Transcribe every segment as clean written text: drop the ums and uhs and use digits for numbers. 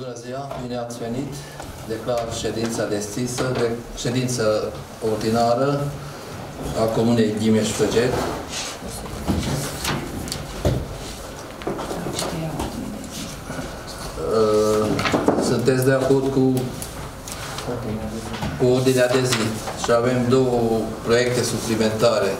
Bună ziua, bine ați venit. Declar ședința deschisă, ședință ordinară a Comunei Ghimeș-Făget. Sunteți de acord cu ordinea de zi și avem două proiecte suplimentare.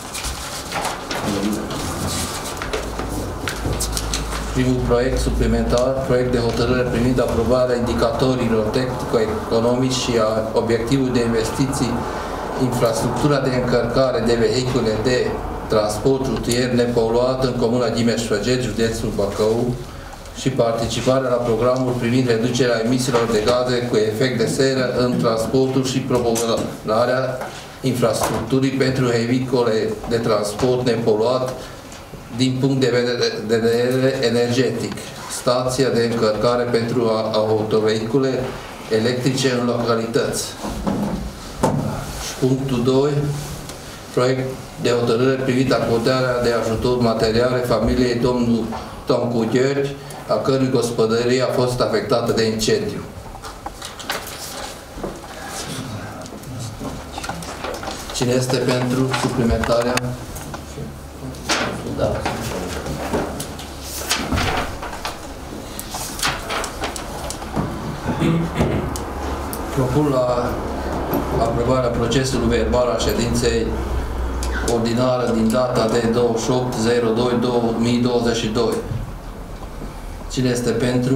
Primul proiect suplimentar, proiect de hotărâre privind aprobarea indicatorilor tehnico-economici și a obiectivului de investiții, infrastructura de încărcare de vehicule de transport rutier nepoluat în Comuna Ghimeș-Făget, județul Bacău, și participarea la programul privind reducerea emisiilor de gaze cu efect de seră în transportul și promovarea infrastructurii pentru vehicule de transport nepoluat din punct de vedere energetic, stația de încărcare pentru autovehicule electrice în localități. Și punctul 2, proiect de hotărâre privind acordarea de ajutor materiale familiei domnul Tomcu Gheorghe, a cărui gospodărie a fost afectată de incendiu. Cine este pentru suplimentarea? Da. Propun la aprobarea procesului verbal a ședinței ordinară din data de 28/02/2022. Cine este pentru?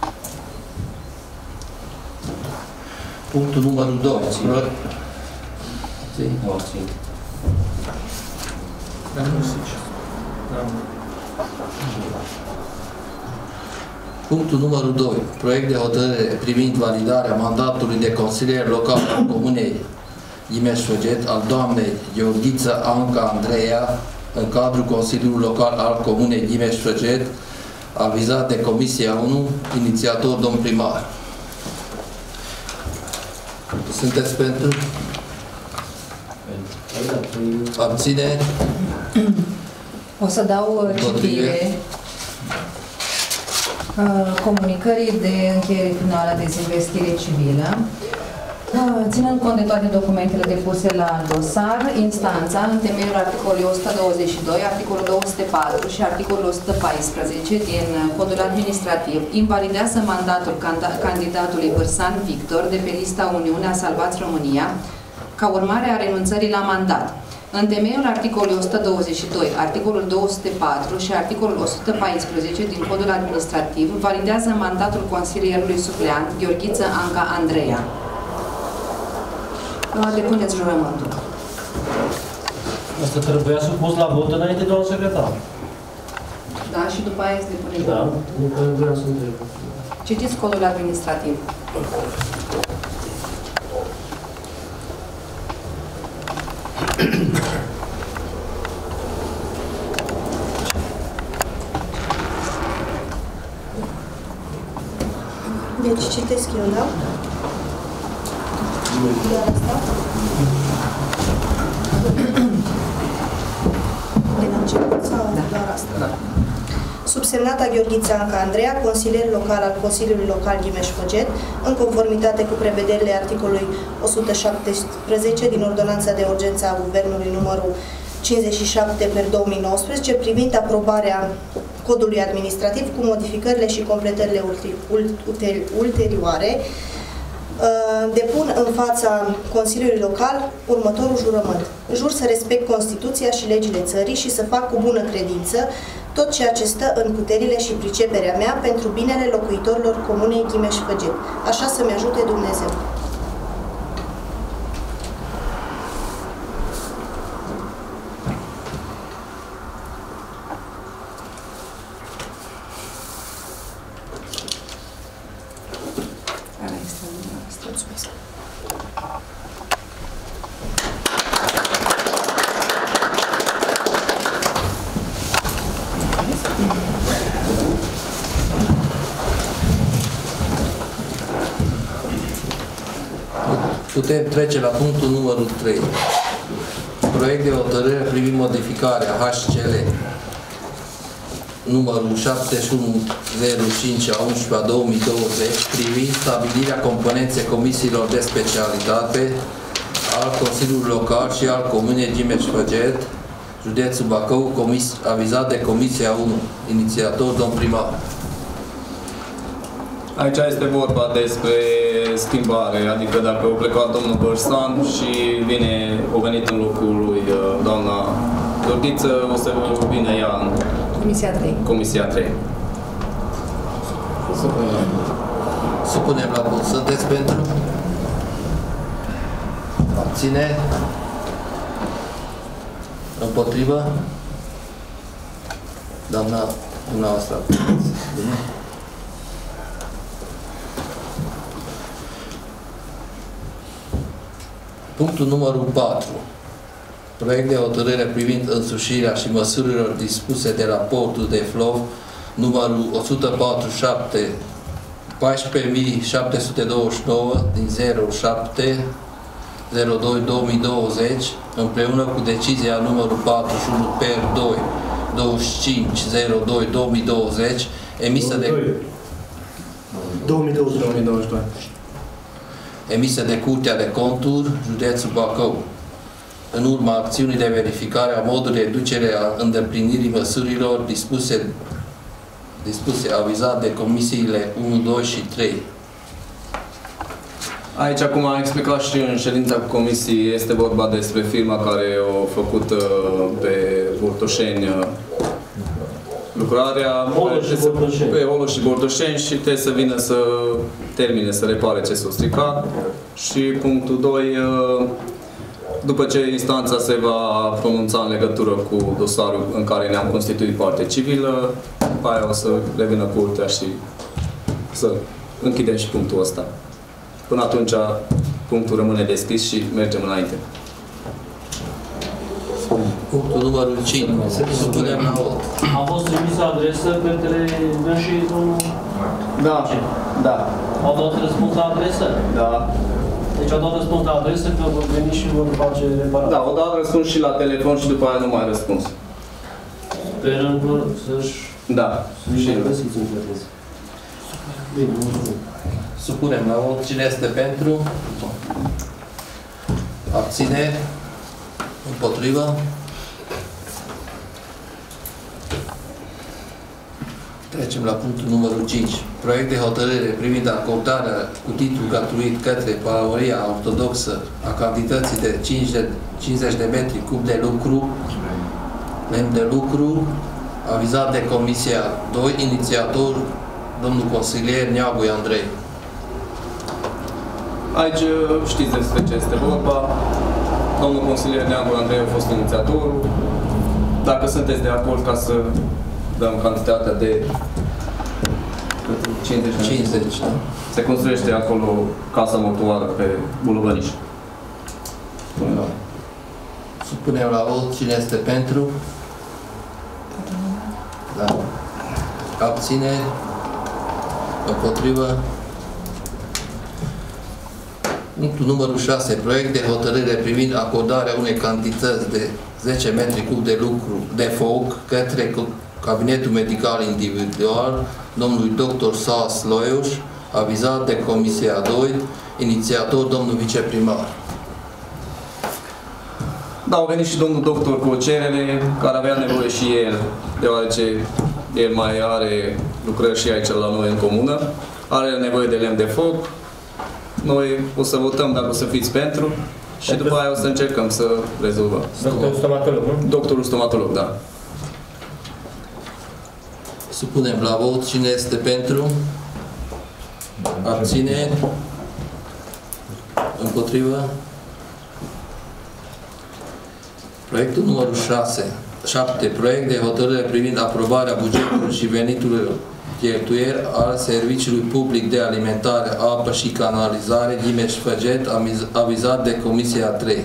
Punctul numărul 2. Punctul numărul 2. Proiect de hotărâre privind validarea mandatului de consilier local al Comunei Ghimeș-Făget al doamnei Gheorghiță Anca Andreea în cadrul Consiliului Local al Comunei Ghimeș-Făget, avizat de Comisia 1, inițiator domn primar. Sunteți pentru? Abține? O să dau citire comunicării de încheiere finală a dezinvestire civilă. Ținând cont de toate documentele depuse la dosar, instanța, în temeiul articolului 122, articolul 204 și articolul 114 din Codul Administrativ, invalidează mandatul candidatului Vârsan Victor de pe lista Uniunea Salvați România, ca urmare a renunțării la mandat. În temeiul articolului 122, articolul 204 și articolul 114 din Codul Administrativ, validează mandatul consilierului supleant Gheorghiță Anca Andreea. Depuneți jurământul. Asta trebuia supus la vot înainte, doamnă secretar. Da, și după aia îți depune jurământul. Da, nu vreau să întreb. Citiți Codul Administrativ. Deci citesc eu, da? Doar asta? Din început sau doar asta? Da. Subsemnata Gheorghiță Anca Andreea, consilier local al Consiliului Local Ghimeș-Făget, în conformitate cu prevederile articolului 117 din Ordonanța de Urgență a Guvernului numărul 57/2019 privind aprobarea Codului Administrativ cu modificările și completările ulterioare, depun în fața Consiliului Local următorul jurământ. Jur să respect Constituția și legile țării și să fac cu bună credință tot ceea ce stă în puterile și priceperea mea pentru binele locuitorilor Comunei Ghimeș-Făget. Așa să-mi ajute Dumnezeu. Putem trece la punctul numărul 3. Proiect de hotărâre privind modificarea HCL numărul 7105 a 11/2020 privind stabilirea componenței comisiilor de specialitate al Consiliului Local și al Comunei Gimeș-Făget, județul Bacău, avizat de Comisia 1, inițiator domn primar. Aici este vorba despre schimbare, adică dacă a plecat domnul Bărsan și a venit în locul lui doamna Dordiță, o să vină ea în Comisia 3. Comisia 3. Supunem la vot. Sunteți pentru? Abține? Împotrivă? Doamna, dumneavoastră. Bine? Punctul numărul 4. Proiect de hotărâre privind însușirea și măsurilor dispuse de raportul de FLOV numărul 147 14729 din 07/02/2020 împreună cu decizia numărul 41 per 2 25/02/2020 emisă de 2022. emisă de Curtea de Conturi, județul Bacău, în urma acțiunii de verificare a modului de reducere a îndeplinirii măsurilor dispuse avizat de comisiile 1, 2 și 3. Aici, cum am explicat și în ședința cu comisii, este vorba despre firma care a făcut pe Bortoșeni lucrarea pe Olo și Bortoșeni și trebuie să vină să termine, să repare ce s-a stricat. Și punctul 2, după ce instanța se va pronunța în legătură cu dosarul în care ne-am constituit parte civilă, după aia o să revină curtea și să închidem și punctul ăsta. Până atunci, punctul rămâne deschis și mergem înainte. Punctul numărul 5. Supunem la vot. A fost trimisă adresă către și domnul... Da, da. Au dat răspuns la adresă? Da. Deci au dat răspuns la adresă că vor veni și vor face reparare. Da, au dat răspuns și la telefon și după aia nu mai răspuns. Sperăm să-și... Da. Și găsiți în plătesc. Bine, mulțumim. Supunem la vot. Cine este pentru? Abține? Împotrivă? Trecem la punctul numărul 5. Proiect de hotărâre privind acordarea cu titlu gratuit către Pălăria Ortodoxă a cantității de 50 de metri cub de lucru, lemn de lucru, avizat de Comisia 2, inițiator domnul consilier Neagui Andrei. Aici știți despre ce este vorba. Domnul consilier Neagui Andrei a fost inițiatorul. Dacă sunteți de acord ca să dăm cantitatea de 50, da? Se construiește acolo casa mortuară pe Buluvăniș. Supunem la vot. Cine este pentru? Da. Abține? Împotrivă? Punctul numărul 6. Proiect de hotărâre privind acordarea unei cantități de 10 metri cub de lucru de foc către Cabinetul Medical Individual domnului dr. Sas Loiuș, avizat de Comisia 2, inițiator domnul viceprimar. Da, a venit și domnul doctor cu o cerere care avea nevoie și el, deoarece el mai are lucrări și aici la noi în comună, are nevoie de lemn de foc. Noi o să votăm dacă o să fiți pentru și după aia o să încercăm să rezolvăm. Doctorul stomatolog, nu? Doctorul stomatolog, da. Supunem la vot. Cine este pentru? Abține? Împotrivă? Proiectul numărul 7. Proiect de hotărâre privind aprobarea bugetului și veniturilor cheltuieli al Serviciului Public de Alimentare, Apă și Canalizare Gimeș-Făget, avizat de Comisia 3.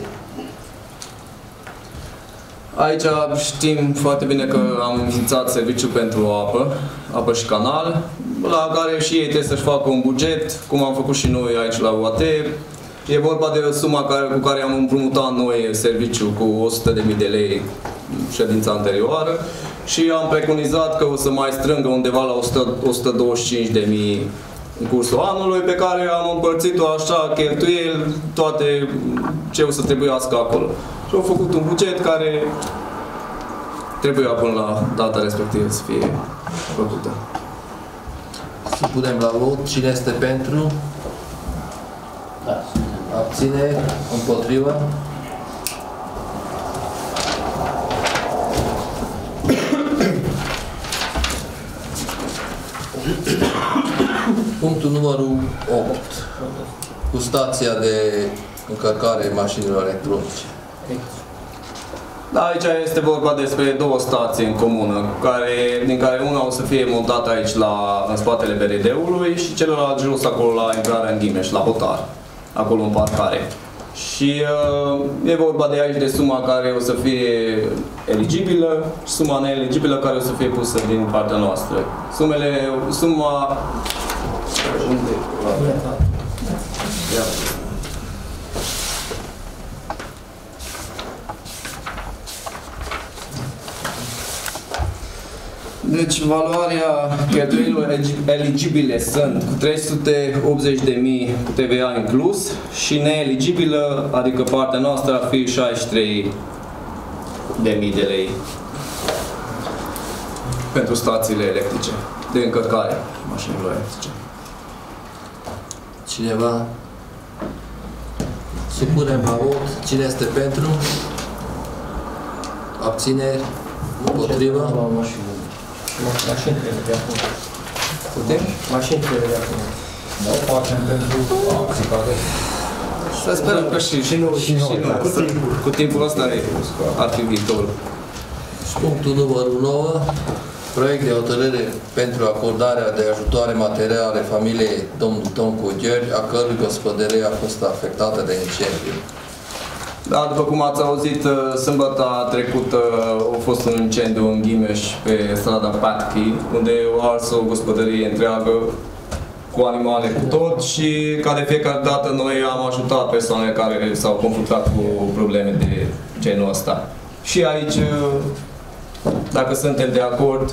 Aici știm foarte bine că am înființat serviciul pentru apă și canal, la care și ei trebuie să-și facă un buget, cum am făcut și noi aici la UAT. E vorba de suma cu care am împrumutat noi serviciul cu 100.000 de lei ședința anterioară și am preconizat că o să mai strângă undeva la 125.000 în cursul anului, pe care am împărțit-o așa, cheltuieli, toate ce o să trebuiască acolo. Și am făcut un buget care trebuia până la data respectivă să fie făcută. Să punem la vot. Cine este pentru? Da. Abține? Împotriva? Punctul numărul 8. Cu stația de încărcare mașinilor electronice. Da, aici este vorba despre două stații în comună, din care una o să fie montată aici în spatele BRD-ului și celălalt jos acolo la intrarea în Ghimeș, la Hotar, acolo în parcare. Și e vorba de aici de suma care o să fie eligibilă și suma neeligibilă care o să fie pusă din partea noastră. Suma... Unde? Ia. Deci valoarea cheltuielilor eligibile sunt cu 380.000 cu TVA inclus și neeligibilă, adică partea noastră ar fi 63.000 de lei pentru stațiile electrice de încărcare mașinilor electrice. Cineva? Supunem la vot. Cine este pentru? Abțineri? Împotriva? Mașini trebuie de acum. Putem? Mașini trebuie de acum. Nu facem pentru acții care... Să sperăm că și noi. Cu timpul ăsta ar fi viitorul. Și punctul numărul 9. Proiect de hotărâre pentru acordarea de ajutoare materiale familiei domnul Toncu Gheorghe, a cărui gospodărie a fost afectată de incendiu. Da, după cum ați auzit, sâmbătă trecută a fost un incendiu în Ghimeș pe strada Patchi, unde o ars o gospodărie întreagă cu animale cu tot și ca de fiecare dată noi am ajutat persoanele care s-au confruntat cu probleme de genul ăsta. Și aici, dacă suntem de acord,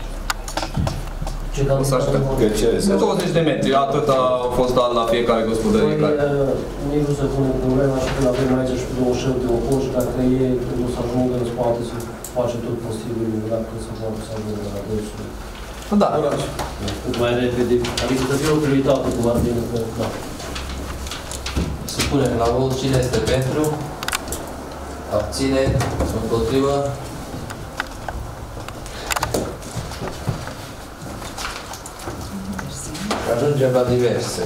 o să așteptăm. 20 de metri, atât a fost dat la fiecare gospodărie. Noi nu se pune problema și când avem aici și pe două șefi de opor și dacă e, când o să ajungă în spate, să face tot posibilul dacă se poate să ajungă la dânsul. Da. Cât mai repede, adică să fie o prioritate cum ar veni că, da. Să punem la vot. Cine este pentru? Abține? Împotriva? Ajungem la diverse.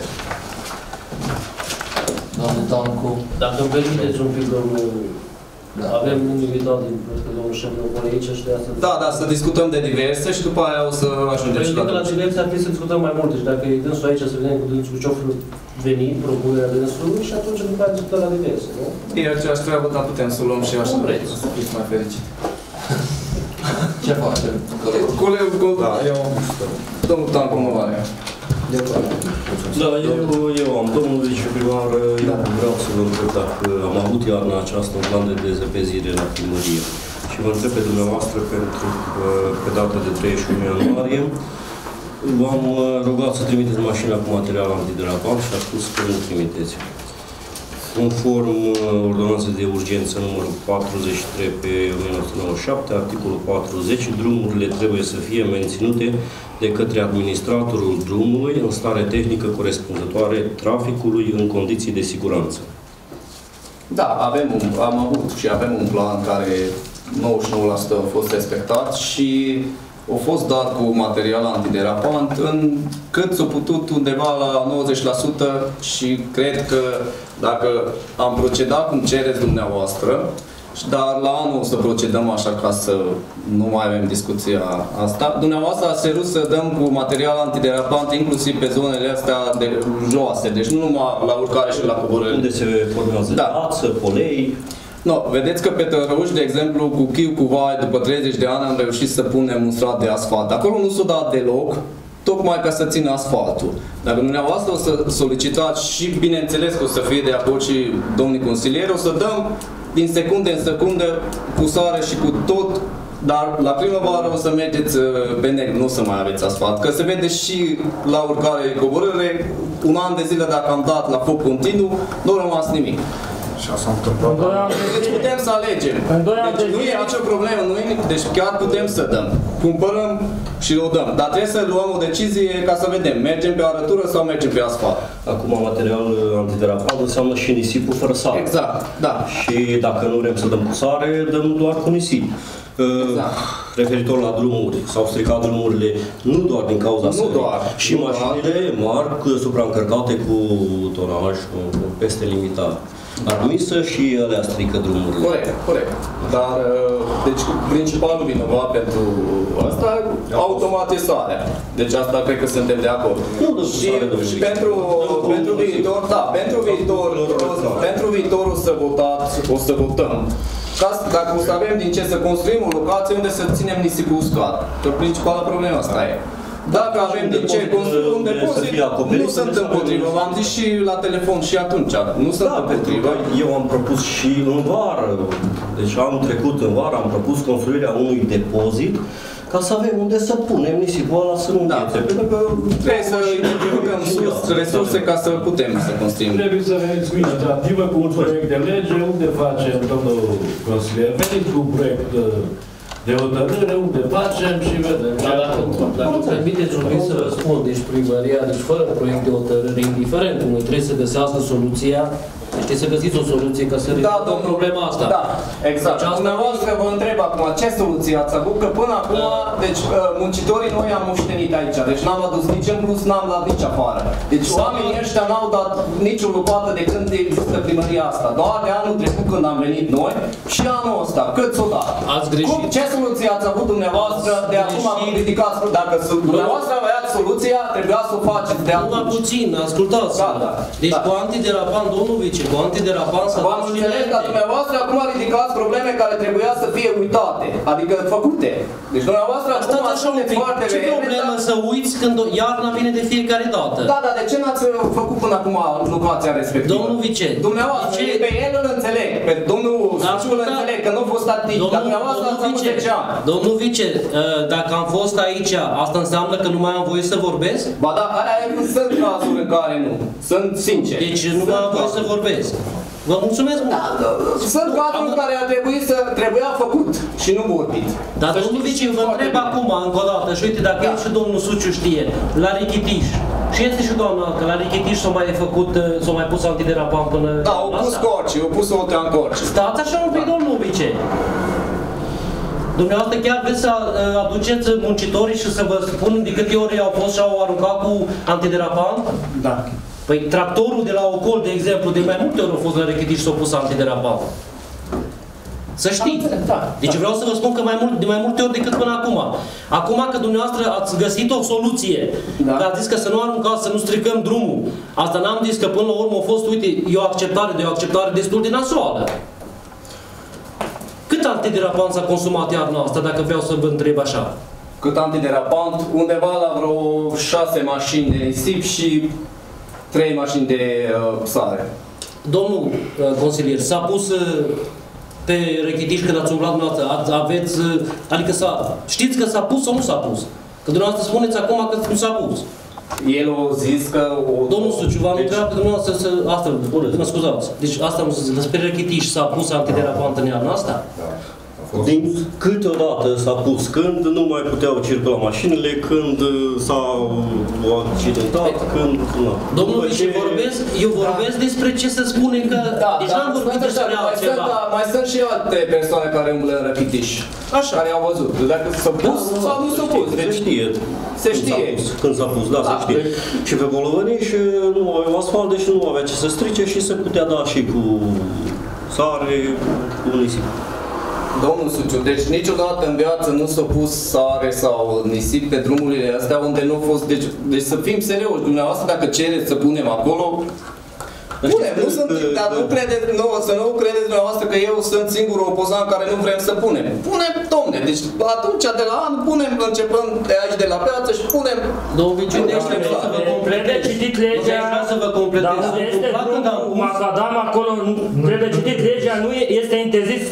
Domnul Toncu. Dacă îmi permiteți un pic, domnul, Da. avem un invitat din domnul șef de opor aici și de asta... Da, să discutăm de diverse și după aia o să ajungem și la la diverse ar trebui să discutăm mai multe și dacă e dânsul aici, să vedem cu dânsul cu ce-o venit, propunerea dânsului și atunci după aia discutăm la diverse, nu? E aceeași treabă, dar putem să o luăm și așa. Cum vreți. Să fiți mai fericit. Ce facem? Colegul, domnul Tancu Măvarea. Da, eu am, domnul viceprimar, eu vreau să vă întreb dacă am avut iarna aceasta un plan de dezăpezire la primărie. Și vă întreb pe dumneavoastră pentru că pe data de 31 ianuarie v-am rugat să trimiteți mașina cu material antiderapant și a spus că nu trimiteți. Conform ordonanței de urgență numărul 43 pe 1997, articolul 40, drumurile trebuie să fie menținute de către administratorul drumului în stare tehnică corespunzătoare traficului în condiții de siguranță. Da, am avut și avem un plan care 99% a fost respectat și a fost dat cu material antiderapant în cât s-a putut undeva la 90% și cred că dacă am procedat cum cereți dumneavoastră, dar la anul o să procedăm așa ca să nu mai avem discuția asta. Dumneavoastră ați cerut să dăm cu material antiderapant inclusiv pe zonele astea de joase, deci nu numai la urcare și la coborâre. Unde se formează ață, polei. No, vedeți că pe Tărăuși, de exemplu, cu Chiu, cu Vai, după 30 de ani am reușit să punem un strat de asfalt. Acolo nu s-a dat deloc, tocmai ca să țină asfaltul. Dacă dumneavoastră o să solicitați și, bineînțeles că o să fie de acord și domnii consilieri, o să dăm din secundă în secundă cu sare și cu tot Dar la primăvară o să mergeți pe negru, nu o să mai aveți asfalt. Că se vede și la urcare coborâre, un an de zile dacă am dat la foc continuu, nu a rămas nimic. Și asta s-a întâmplat. Deci putem să alegem. Deci nu e nicio problemă, deci chiar putem să dăm. Cumpărăm și o dăm. Dar trebuie să luăm o decizie ca să vedem, mergem pe arătură sau mergem pe asfalt. Acum material antiderapant înseamnă și nisipul fără sare. Exact, da. Și dacă nu vrem să dăm cu sare, dăm doar cu nisip. Exact. Referitor la drumuri, s-au stricat drumurile nu doar din cauza sării, și mașinile mari supraîncărcate cu tonaj, peste limita admisă și alea strică drumurile. Corect. Dar, deci, principalul vinovat pentru asta, automat e sarea. Deci asta cred că suntem de acord. Și pentru viitor, da, pentru viitor o să votăm. Dacă o să avem din ce să construim o locație unde să ținem nisipul uscat. Că principala problemă asta e. Dacă avem din ce construim un depozit, nu sunt împotrivă. V-am zis și la telefon și atunci. Nu sunt împotrivă. Eu am propus și în vară, deci anul trecut în vară, am propus construirea unui depozit ca să avem unde să punem nisipul ăla să nu înghețe. Pentru că trebuie să identificăm resurse ca să putem să construim. Trebuie să veniți cu inițiativă, cu un proiect de lege, unde facem, domnul consilier, veniți cu un proiect de hotărâre, unde facem și vedem. Dacă permiteți un pic să răspund, deci primăria, deci fără proiect de hotărâre, indiferent, nu trebuie să găsească soluția, deci să găsiți o soluție ca să rezolvăm problema asta. Da, exact. Deci dumneavoastră vă întreb acum, ce soluție ați avut? Că până acum, deci muncitorii noi am moștenit aici, deci n-am adus nici în plus, n-am dat nici afară. Deci oamenii ăștia n-au dat nicio lopată de când există primăria asta. Doar de anul trecut când am venit noi și anul ăsta. Cât s-o dat? Ați greșit. Ce soluție ați avut dumneavoastră de acum când ridicați? Dacă dumneavoastră aveați soluția, trebuia să o faceți de atunci. Numai puțin, ascultați. Deci cu antiderapant, domnul vice, cu antiderapant s-a v-am înțeles, dar dumneavoastră acum ridicați probleme care trebuia să fie uitate, adică făcute. Deci dumneavoastră acum sunteți foarte ce problemă să uiți când iarna vine de fiecare dată? Da, dar de ce n-ați făcut până acum locația respectivă? Domnul vice. Dumneavoastră, pe el îl înțeleg, pe domnul Suciu îl înțeleg, că nu a fost atent, dar dumneavoastră ați avut 10 ani. Domnul vice, dacă am fost aici, asta înseamnă că nu mai am voie să vorbesc? Ba da, sunt cazuri în care nu. Sunt sincer. Deci nu mai am voie să vorbesc. Vă mulțumesc mult. Sunt cazuri în care trebuia făcut și nu vorbit. Dar domnul vice, vă întreb acum, încă o dată, și uite, dacă el și domnul Suciu știe, la Richitiș, și este și doamna, că la Richitiș s-a mai făcut, s-a mai pus antiderapant până... Da, au pus corci, au pus o teancorci. Stați așa un pic, domnul vice. Dumneavoastră chiar vreți să aduceți muncitorii și să vă spun de câte ori au fost și au aruncat cu antiderapant? Da. Păi tractorul de la Ocol, de exemplu, de mai multe ori a fost la Rechitiș și s-a pus antiderapant. Să știți. Deci vreau să vă spun că de mai multe ori decât până acum. Acum că dumneavoastră ați găsit o soluție, că ați zis că să nu aruncați, să nu stricăm drumul. Asta n-am zis că până la urmă a fost, uite, e o acceptare destul de nasoală. Cât antiderapant s-a consumat iarna asta, dacă vreau să vă întreb așa? Cât antiderapant? Undeva la vreo 6 mașini de nisip și 3 mașini de sare. Domnul consilier, s-a pus pe Rechitiș când ați umblat dumneavoastră, adică știți că s-a pus sau nu s-a pus? Că dumneavoastră spuneți acum că nu s-a pus. El a zis că... Domnul Suciu, v-am întrebat pe dumneavoastră asta, mă scuzați. Deci asta am zis, despre Rechitiș s-a pus antiderapant în iarna asta? Din câteodată s-a pus, când nu mai puteau circula mașinile, când s-au accidentat, când... Domnul vice, eu vorbesc despre ce se spune că... Deci n-am vorbit despre altceva. Mai sunt și alte persoane care umblă în Rechitiș, care au văzut. Dacă s-a pus sau nu s-a pus. Se știe. Când s-a pus, da, se știe. Și pe Bolovănii și nu aveau asfalt, deci nu avea ce să strice și se putea da și cu sare, cu nisip. Domnul Suciu, deci niciodată în viață nu s-a pus sare sau nisip pe drumurile astea unde nu a fost... Deci să fim serioși, dumneavoastră, dacă cereți să punem acolo, punem, nu sunt, dar nu credeți, să nu credeți dumneavoastră că eu sunt singurul opozant care nu vrem să punem. Punem, domne, deci atunci de la an punem, începând de aici de la piață și punem... Domnul vice, să vă completez. Citit legea, să vă completez. dacă este macadam acolo, trebuie citit legea, nu este interzis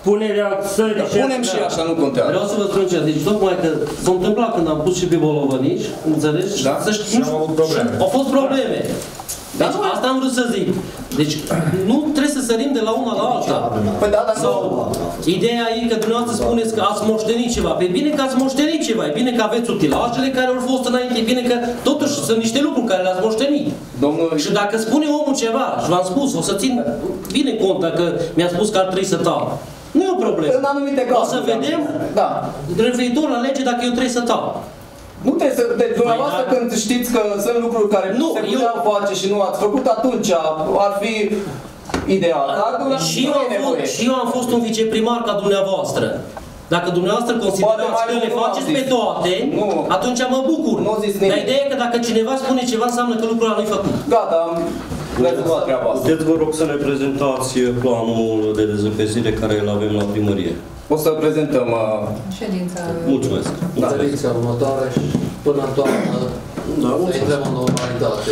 punerea țării și... Punem și așa, nu contează. Vreau să vă spun ce, deci tocmai că s-a întâmplat când am pus și pe bolovănici, înțelegi? Da? Să știu, au fost probleme. Deci asta am vrut să zic. Deci nu trebuie să sărim de la una la alta. Păi da, dar sau ideea e că dumneavoastră spuneți că ați moștenit ceva. Pe bine că ați moștenit ceva, e bine că aveți utilajele care au fost înainte, e bine că totuși sunt niște lucruri care le-ați moștenit. Domnul... Și dacă spune omul ceva, și v-am spus, o să țin bine cont dacă mi-a spus că ar trebui să tac. Nu e o problemă. În anumite cazuri. O să vedem, da, referitor la lege, dacă eu trebuie să tac. Nu trebuie să... Deci, dumneavoastră, când știți că sunt lucruri care nu se puteau face și nu ați făcut, atunci ar fi ideal. Dar și eu am fost un viceprimar ca dumneavoastră. Dacă dumneavoastră considerați că le faceți pe toate, atunci mă bucur. Dar ideea e că dacă cineva spune ceva, înseamnă că lucrul ăla nu-i făcut. Gata, am rezolvat treaba asta. Puteți, vă rog, să ne prezentați planul de dezăpezire care îl avem la primărie. O să prezentăm... Ședința... Mulțumesc. Ședința următoare și până în toamnă să intrăm în normalitate.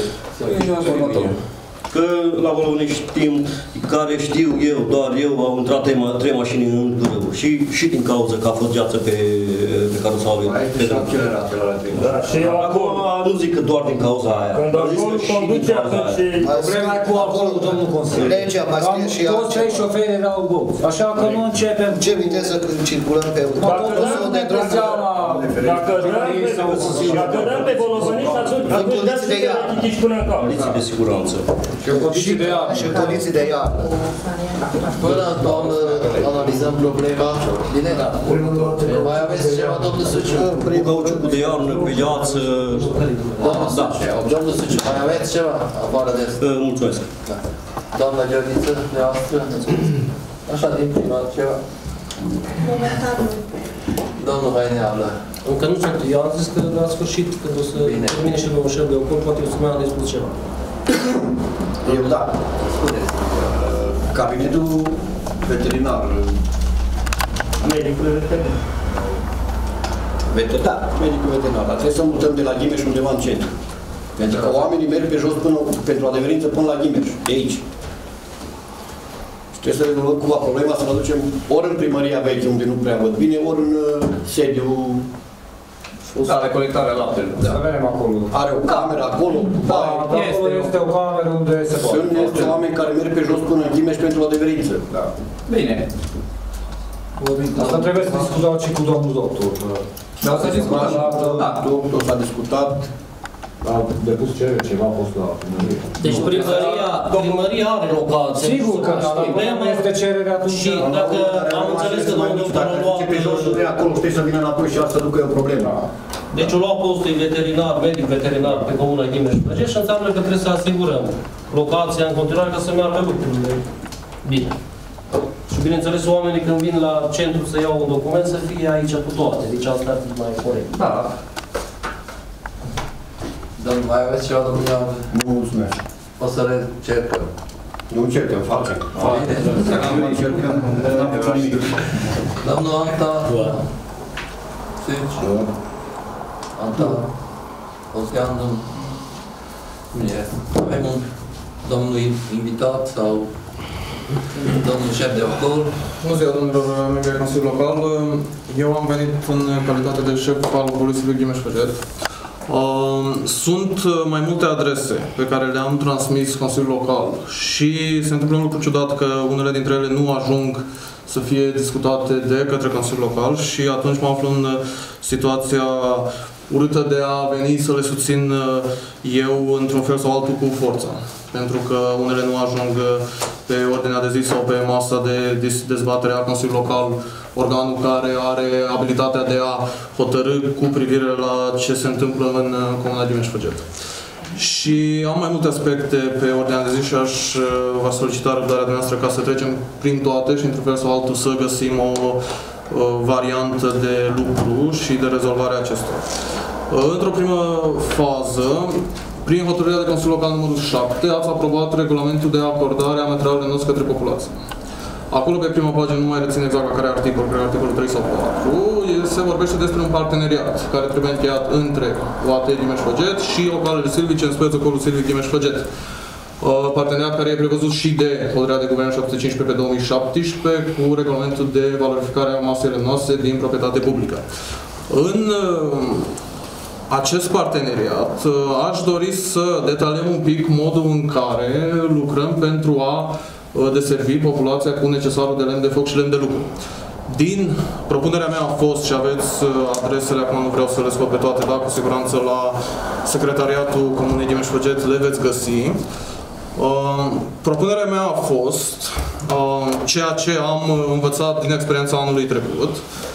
Că la Bologna știm, care știu eu, doar eu, au intrat 3 mașini în râu. Și din cauza că a fost gheață pe carosabil. Și acum nu zic că doar din cauza aia. Când acolo conduce atunci... Problema cu acolo, domnul consilier. Legea mai scrie și toți 3 șoferi erau goți. Așa că nu începem... Ce viteză când circulăm pe autobusul de drum? Dacă dăm pe Bologănici, atunci dați să te achitiți până în cap. Condiții de siguranță. Și condiții de iarnă. Până în toamnă analizăm problema. Bine? Mai aveți ceva, domnul Suciu? Cauciucul de iarnă, pe gheață... Domnul Suciu, mai aveți ceva afară de asta? Mulțumesc. Doamna Georgiță, dumneavoastră? Așa, din prima, ceva? Momentan nu. Domnul Haineală. Încă nu știu, eu am zis că la sfârșit, când o să termine și domnul șef de ocol, poate o să mai am de spus ceva. Eu da. Spuneți. Cabinetul veterinar. Medicul veterinar. Da, medicul veterinar. Dar trebuie să mutăm de la Ghimeș undeva în centru. Pentru că oamenii merg pe jos până, pentru adeverință până la Ghimeș, de aici. Și trebuie să rezolvăm cumva problema, să ne ducem ori în primăria veche, unde nu prea văd bine, ori în sediu. Da, recolectarea laptelui. Da. Avem acolo. Are o cameră acolo. Da, acolo este o cameră unde se poate. Sunt oameni care merg pe jos până în Ghimeș pentru adeverință. Da. Bine. Asta trebuie să discutăm și cu domnul doctor. Da, s-a discutat. Da, doctor s-a discutat. A depus cerere ceva, a fost la primărie. Deci primăria are locație. Sigur că problema este cererea atunci. Și dacă am înțeles că domnul doctor a luat... pe jos, acolo știi să vină înapoi și asta ducă e o problemă. Deci o lua postul veterinar, medic veterinar pe comuna Ghimeș-Plăgești și înseamnă că trebuie să asigurăm locația în continuare ca să meargă lucrurile bine. Și bineînțeles, oamenii când vin la centru să iau un document să fie aici cu toate. Deci asta ar fi mai corect. Da. Domnul, mai aveți ceva, domnul Ioan? Nu, mulțumesc. O să le cercăm. Nu încercăm, facem. Nu încercăm, n-am făcut nimic. Domnul Anta? Sâci? Anta? Ozean, bine. Avem un domnul invitat sau domnul șef de ocol? Bună ziua, domnilor membri ai Consiliului Local. Eu am venit în calitate de șef al Poliției Ghimeș-Făget. Sunt mai multe adrese pe care le-am transmis Consiliul Local și se întâmplă un lucru ciudat că unele dintre ele nu ajung să fie discutate de către Consiliul Local și atunci mă aflu în situația urâtă de a veni să le susțin eu într-un fel sau altul cu forța. Pentru că unele nu ajung pe ordinea de zi sau pe masa de dezbatere a Consiliului Local, organul care are abilitatea de a hotărî cu privire la ce se întâmplă în Comuna Ghimeș-Făget. Și am mai multe aspecte pe ordinea de zi și aș vă solicita răbdarea dumneavoastră ca să trecem prin toate și într-un fel sau altul să găsim o variantă de lucru și de rezolvare a acestora. Într-o primă fază, prin hotărârea de Consiliul Local numărul 7, ați aprobat regulamentul de acordare a materialelor noastre către populație. Acolo, pe prima pagină, nu mai rețin exact la care articol, cred că articolul 3 sau 4, se vorbește despre un parteneriat care trebuie încheiat între OAT Ghimeș-Făget și localele silvice, în speță Colul Silvic Ghimeș-Făget. Parteneriat care e prevăzut și de Hotărârea de Guvern 715 pe 2017 cu regulamentul de valorificare a masei lemnoase din proprietate publică. În acest parteneriat aș dori să detaliem un pic modul în care lucrăm pentru a deservi populația cu necesarul de lemn de foc și lemn de lucru. Din propunerea mea a fost, și aveți adresele, acum nu vreau să le scot pe toate, dar cu siguranță la Secretariatul Comunei Ghimeș-Făget le veți găsi. Propunerea mea a fost ceea ce am învățat din experiența anului trecut.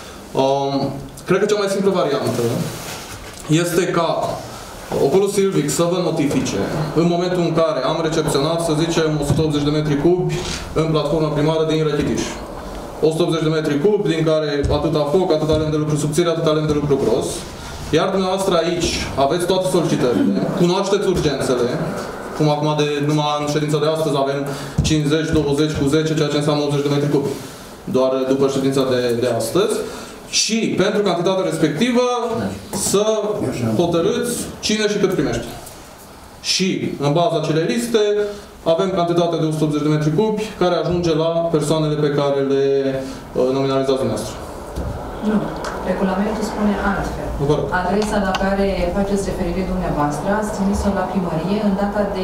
Cred că cea mai simplă variantă este ca Ocolul Silvic să vă notifice în momentul în care am recepționat, să zicem, 180 de metri cubi în platforma primară din Rachitiș. 180 de metri cubi, din care atâta foc, atâta lemn de lucru subțire, atâta lemn de lucru gros. Iar dumneavoastră aici aveți toate solicitările, cunoașteți urgențele, cum acum numai în ședința de astăzi avem 50, 20 cu 10, ceea ce înseamnă 80 de metri cubi. Doar după ședința de astăzi. Și pentru cantitatea respectivă să hotărâți cine și cât primește. Și în baza acelei liste avem cantitatea de 180 de metri cubi care ajunge la persoanele pe care le nominalizați dumneavoastră. Nu. Regulamentul spune altfel. Adresa la care faceți referire dumneavoastră ați trimis-o la primărie în data de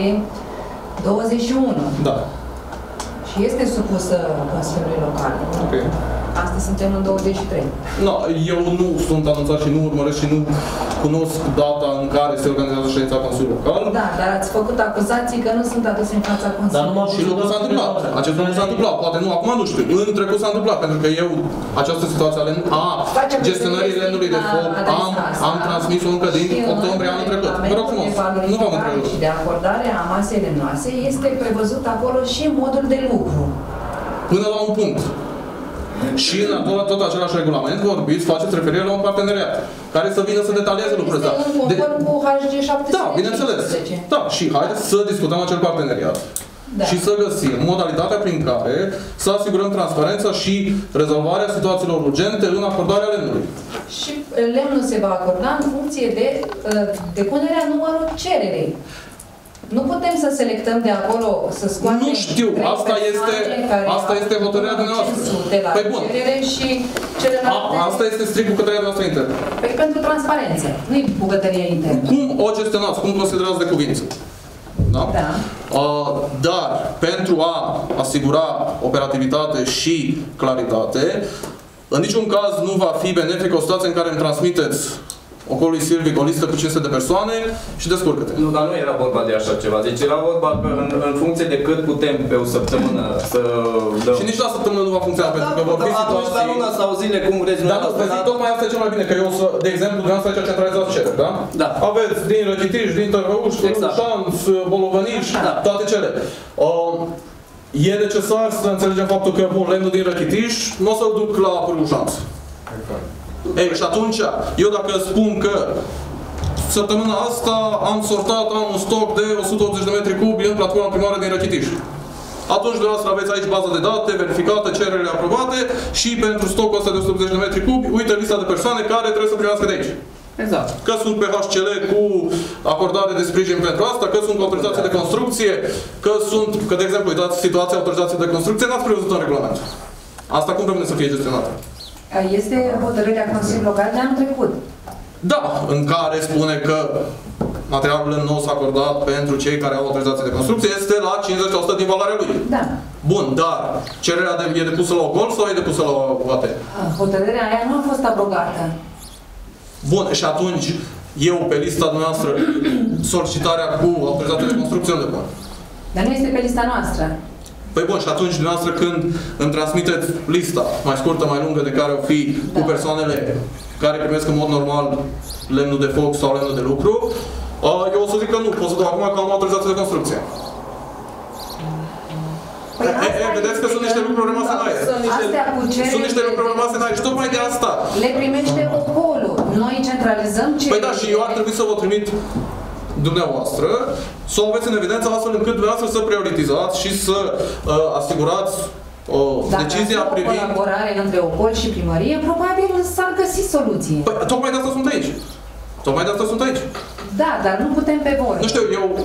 21. Da. Și este supusă Consiliului Local. Ok. Astăzi suntem în 23. No, eu nu sunt anunțat și nu urmăresc și nu cunosc data în care se organizează ședința Consiliului Local. Da, dar ați făcut acuzații că nu sunt aduse în fața Consiliului. Și lucrul s-a întâmplat. Acest lucru s-a întâmplat. Poate nu, acum nu știu. În trecut s-a întâmplat, pentru că eu această situație a gestionării lemnului de foc am transmis-o încă din octombrie anul trecut. Vă rog frumos, nu v-am întrerupt. Și de acordare a masei lemnoase este prevăzut acolo și modul de lucru. Până la un punct. Și în tot același regulament vorbiți, faceți referire la un parteneriat care să vină să detalieze lucrurile astea. Este în cu HG 715. Da, bineînțeles. Da, și haideți să discutăm acel parteneriat. Da. Și să găsim modalitatea prin care să asigurăm transparența și rezolvarea situațiilor urgente în acordarea lemnului. Și lemnul se va acorda în funcție de depunerea numărului cererei. Nu putem să selectăm de acolo, să scoatem... Nu știu, asta este hotărârea dumneavoastră. Păi bun. Și celelalte... Asta este strict bucătăria noastră internă. Păi pentru transparență, nu-i bucătăria internă. Cum o gestionați, cum procedurați de cuvință? Da? Da. Dar pentru a asigura operativitate și claritate, în niciun caz nu va fi benefică o situație în care îmi transmiteți Ocolului Silvic o listă cu 500 de persoane și descurcă-te. Nu, dar nu era vorba de așa ceva. Deci era vorba că în funcție de cât putem pe o săptămână să dăm... Și nici la săptămână nu va funcționa, pentru că vor fi situații... Dar luna sau zile, cum vreți... Dar nu, zic, tocmai asta e cel mai bine, că eu să, de exemplu, dumneavoastră aici centralizați cereri, da? Da. Aveți din Răchitiș, din Tărhăuș, Șanț, Bolovăniș, toate cele. E necesar să înțelegem faptul că lemnul din Răchitiș nu o să-l duc la Pârgușanț. Ei, și atunci, eu dacă spun că săptămâna asta am sortat, am un stoc de 180 de metri cubi în platforma primară din Răchitiș. Atunci dumneavoastră aveți aici baza de date, verificate, cererile aprobate și pentru stocul ăsta de 180 de metri cubi, uite lista de persoane care trebuie să primească de aici. Exact. Că sunt pe HCL cu acordare de sprijin pentru asta, că sunt autorizații de construcție, că de exemplu, uitați, situația autorizației de construcție n-ați prevăzut în regulament. Asta cum rămâne să fie gestionată? Este hotărârea Consiliului Local de anul trecut. Da, în care spune că materialul nou s-a acordat pentru cei care au autorizație de construcție este la 50% din valoarea lui. Da. Bun, dar cererea e depusă la OCOL sau e depusă la OAT? Hotărârea aia nu a fost abrogată. Bun, și atunci eu pe lista dumneavoastră solicitarea cu autorizație de construcție unde pun? Dar nu este pe lista noastră. Păi bun, și atunci dumneavoastră când îmi transmiteți lista mai scurtă, mai lungă, de care o fi cu persoanele care primesc în mod normal lemnul de foc sau lemnul de lucru, eu o să zic că nu, pot să dau acum că am autorizație de construcție. Păi vedeți că sunt niște lucruri rămase în aer. Sunt niște lucruri rămase în aer și tocmai de asta. Le primește Ocolul. Noi centralizăm ce... Păi da, și eu ar trebui să vă trimit dumneavoastră, să o aveți în evidență astfel încât dumneavoastră să prioritizați și să asigurați decizia privind... Dacă colaborare între Ocol și primărie, probabil s-ar găsi soluție. Păi, tocmai de asta sunt aici. Tocmai de asta sunt aici. Da, dar nu putem pe vor. Nu știu, eu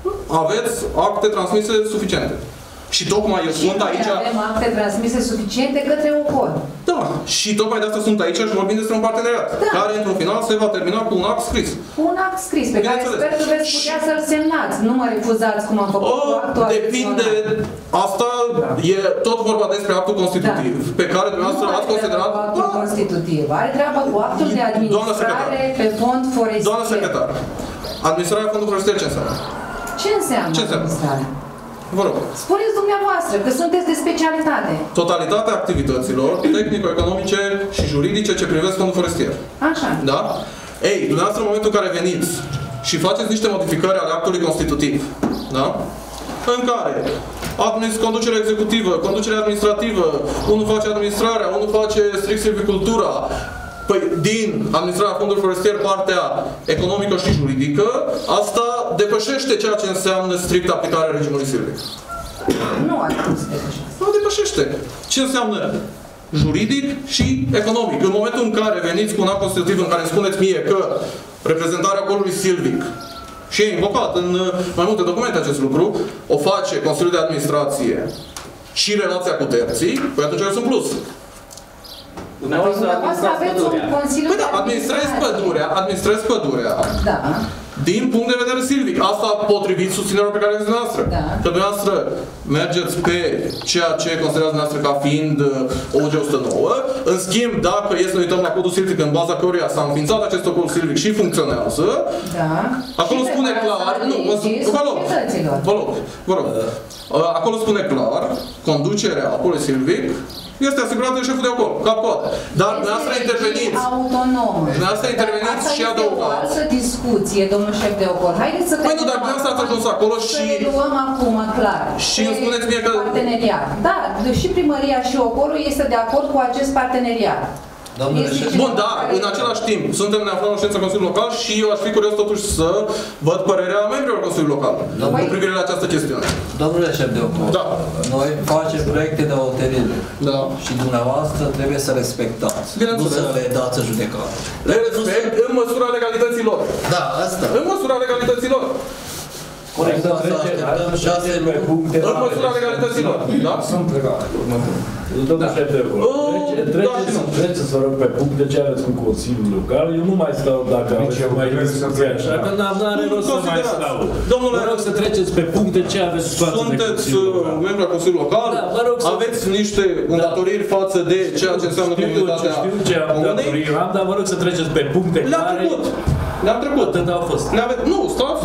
aveți acte transmise suficiente. Și tocmai eu sunt aici... avem acte transmise suficiente către OCOL. Da, și tocmai de asta sunt aici și vorbim despre un parteneriat, care într-un final se va termina cu un act scris. Cu un act scris, pe care sper că veți putea să-l semnați, nu mă refuzați cum am făcut cu actul depinde, asta e tot vorba despre actul constitutiv, pe care dumneavoastră ați considerat... Nu are treabă cu actul constitutiv, are treabă cu actul de administrare pe fond forestier. Doamna secretar, administrarea fondului forestier ce înseamnă? Ce înseamnă administrarea? Vă rog. Spuneți dumneavoastră că sunteți de specialitate. Totalitatea activităților tehnico-economice și juridice ce privesc fondul forestier. Așa. Da? Ei, dumneavoastră în momentul în care veniți și faceți niște modificări ale actului constitutiv, da? În care conducerea executivă, conducerea administrativă, unul face administrarea, unul face strict silvicultura, păi, din administrarea fondului forestier, partea economică și juridică, asta depășește ceea ce înseamnă strict aplicarea regimului silvic. Nu are cum să depășește. Nu depășește. Ce înseamnă juridic și economic? În momentul în care veniți cu un act constitutiv în care îmi spuneți mie că reprezentarea colului silvic, și e invocat în mai multe documente acest lucru, o face Consiliul de Administrație și relația cu terții, păi atunci eu sunt plus. Dumneavoastră aveți un Consiliu de administrezi pădurea. Da. Din punct de vedere silvic. Asta potrivit susținerea pe care aveți dumneavoastră. Da. Că dumneavoastră mergeți pe ceea ce considerați dumneavoastră ca fiind OG 109. În schimb, dacă e să ne uităm la codul silvic în baza căruia s-a înființat acest cod silvic și funcționează, da. Acolo și spune clar, vă rog, acolo spune clar, conducerea acolo silvic este asigurată de șeful de acolo, cap-coadă. Dar dumneavoastră interveniți. Autonomă. Dumneavoastră interveniți și adăugați. Asta este o altă discuție, domnul șef de ocol. Haideți să... Păi nu, dar dumneavoastră ați ajuns acolo și... Să le luăm acum, clar. Și îmi spuneți mie că... Parteneriat. Da, și primăria și ocolul este de acord cu acest parteneriat. Bun, da, în același timp, suntem neaflat în ședința Consiliului Local și eu aș fi curios totuși să văd părerea membrilor Consiliului Local cu privire la această chestiune. Domnule șef de ocol, noi facem proiecte de hotărâre și dumneavoastră trebuie să respectați, nu să le dați judecată. Le respect în măsura legalității lor. Da, asta. În măsura legalității lor. Corect, să trecem 6 puncte. În măsura legalității lor. Da? Sunt legate. Domnul șef de ocol, treceți să rog pe puncte ce aveți cu Consiliul Local. Eu nu mai stau dacă aveți mai discuție așa, că n-are rost să mai stau. Domnule, vă rog să treceți pe puncte ce aveți față de sunteți membru al Consiliului Local, aveți niște îndatoriri față de ceea ce înseamnă comunitatea comunei. Știu ce îndatoriri am, dar vă rog să treceți pe puncte care... Le-am trecut. Atât au fost. Nu, stați,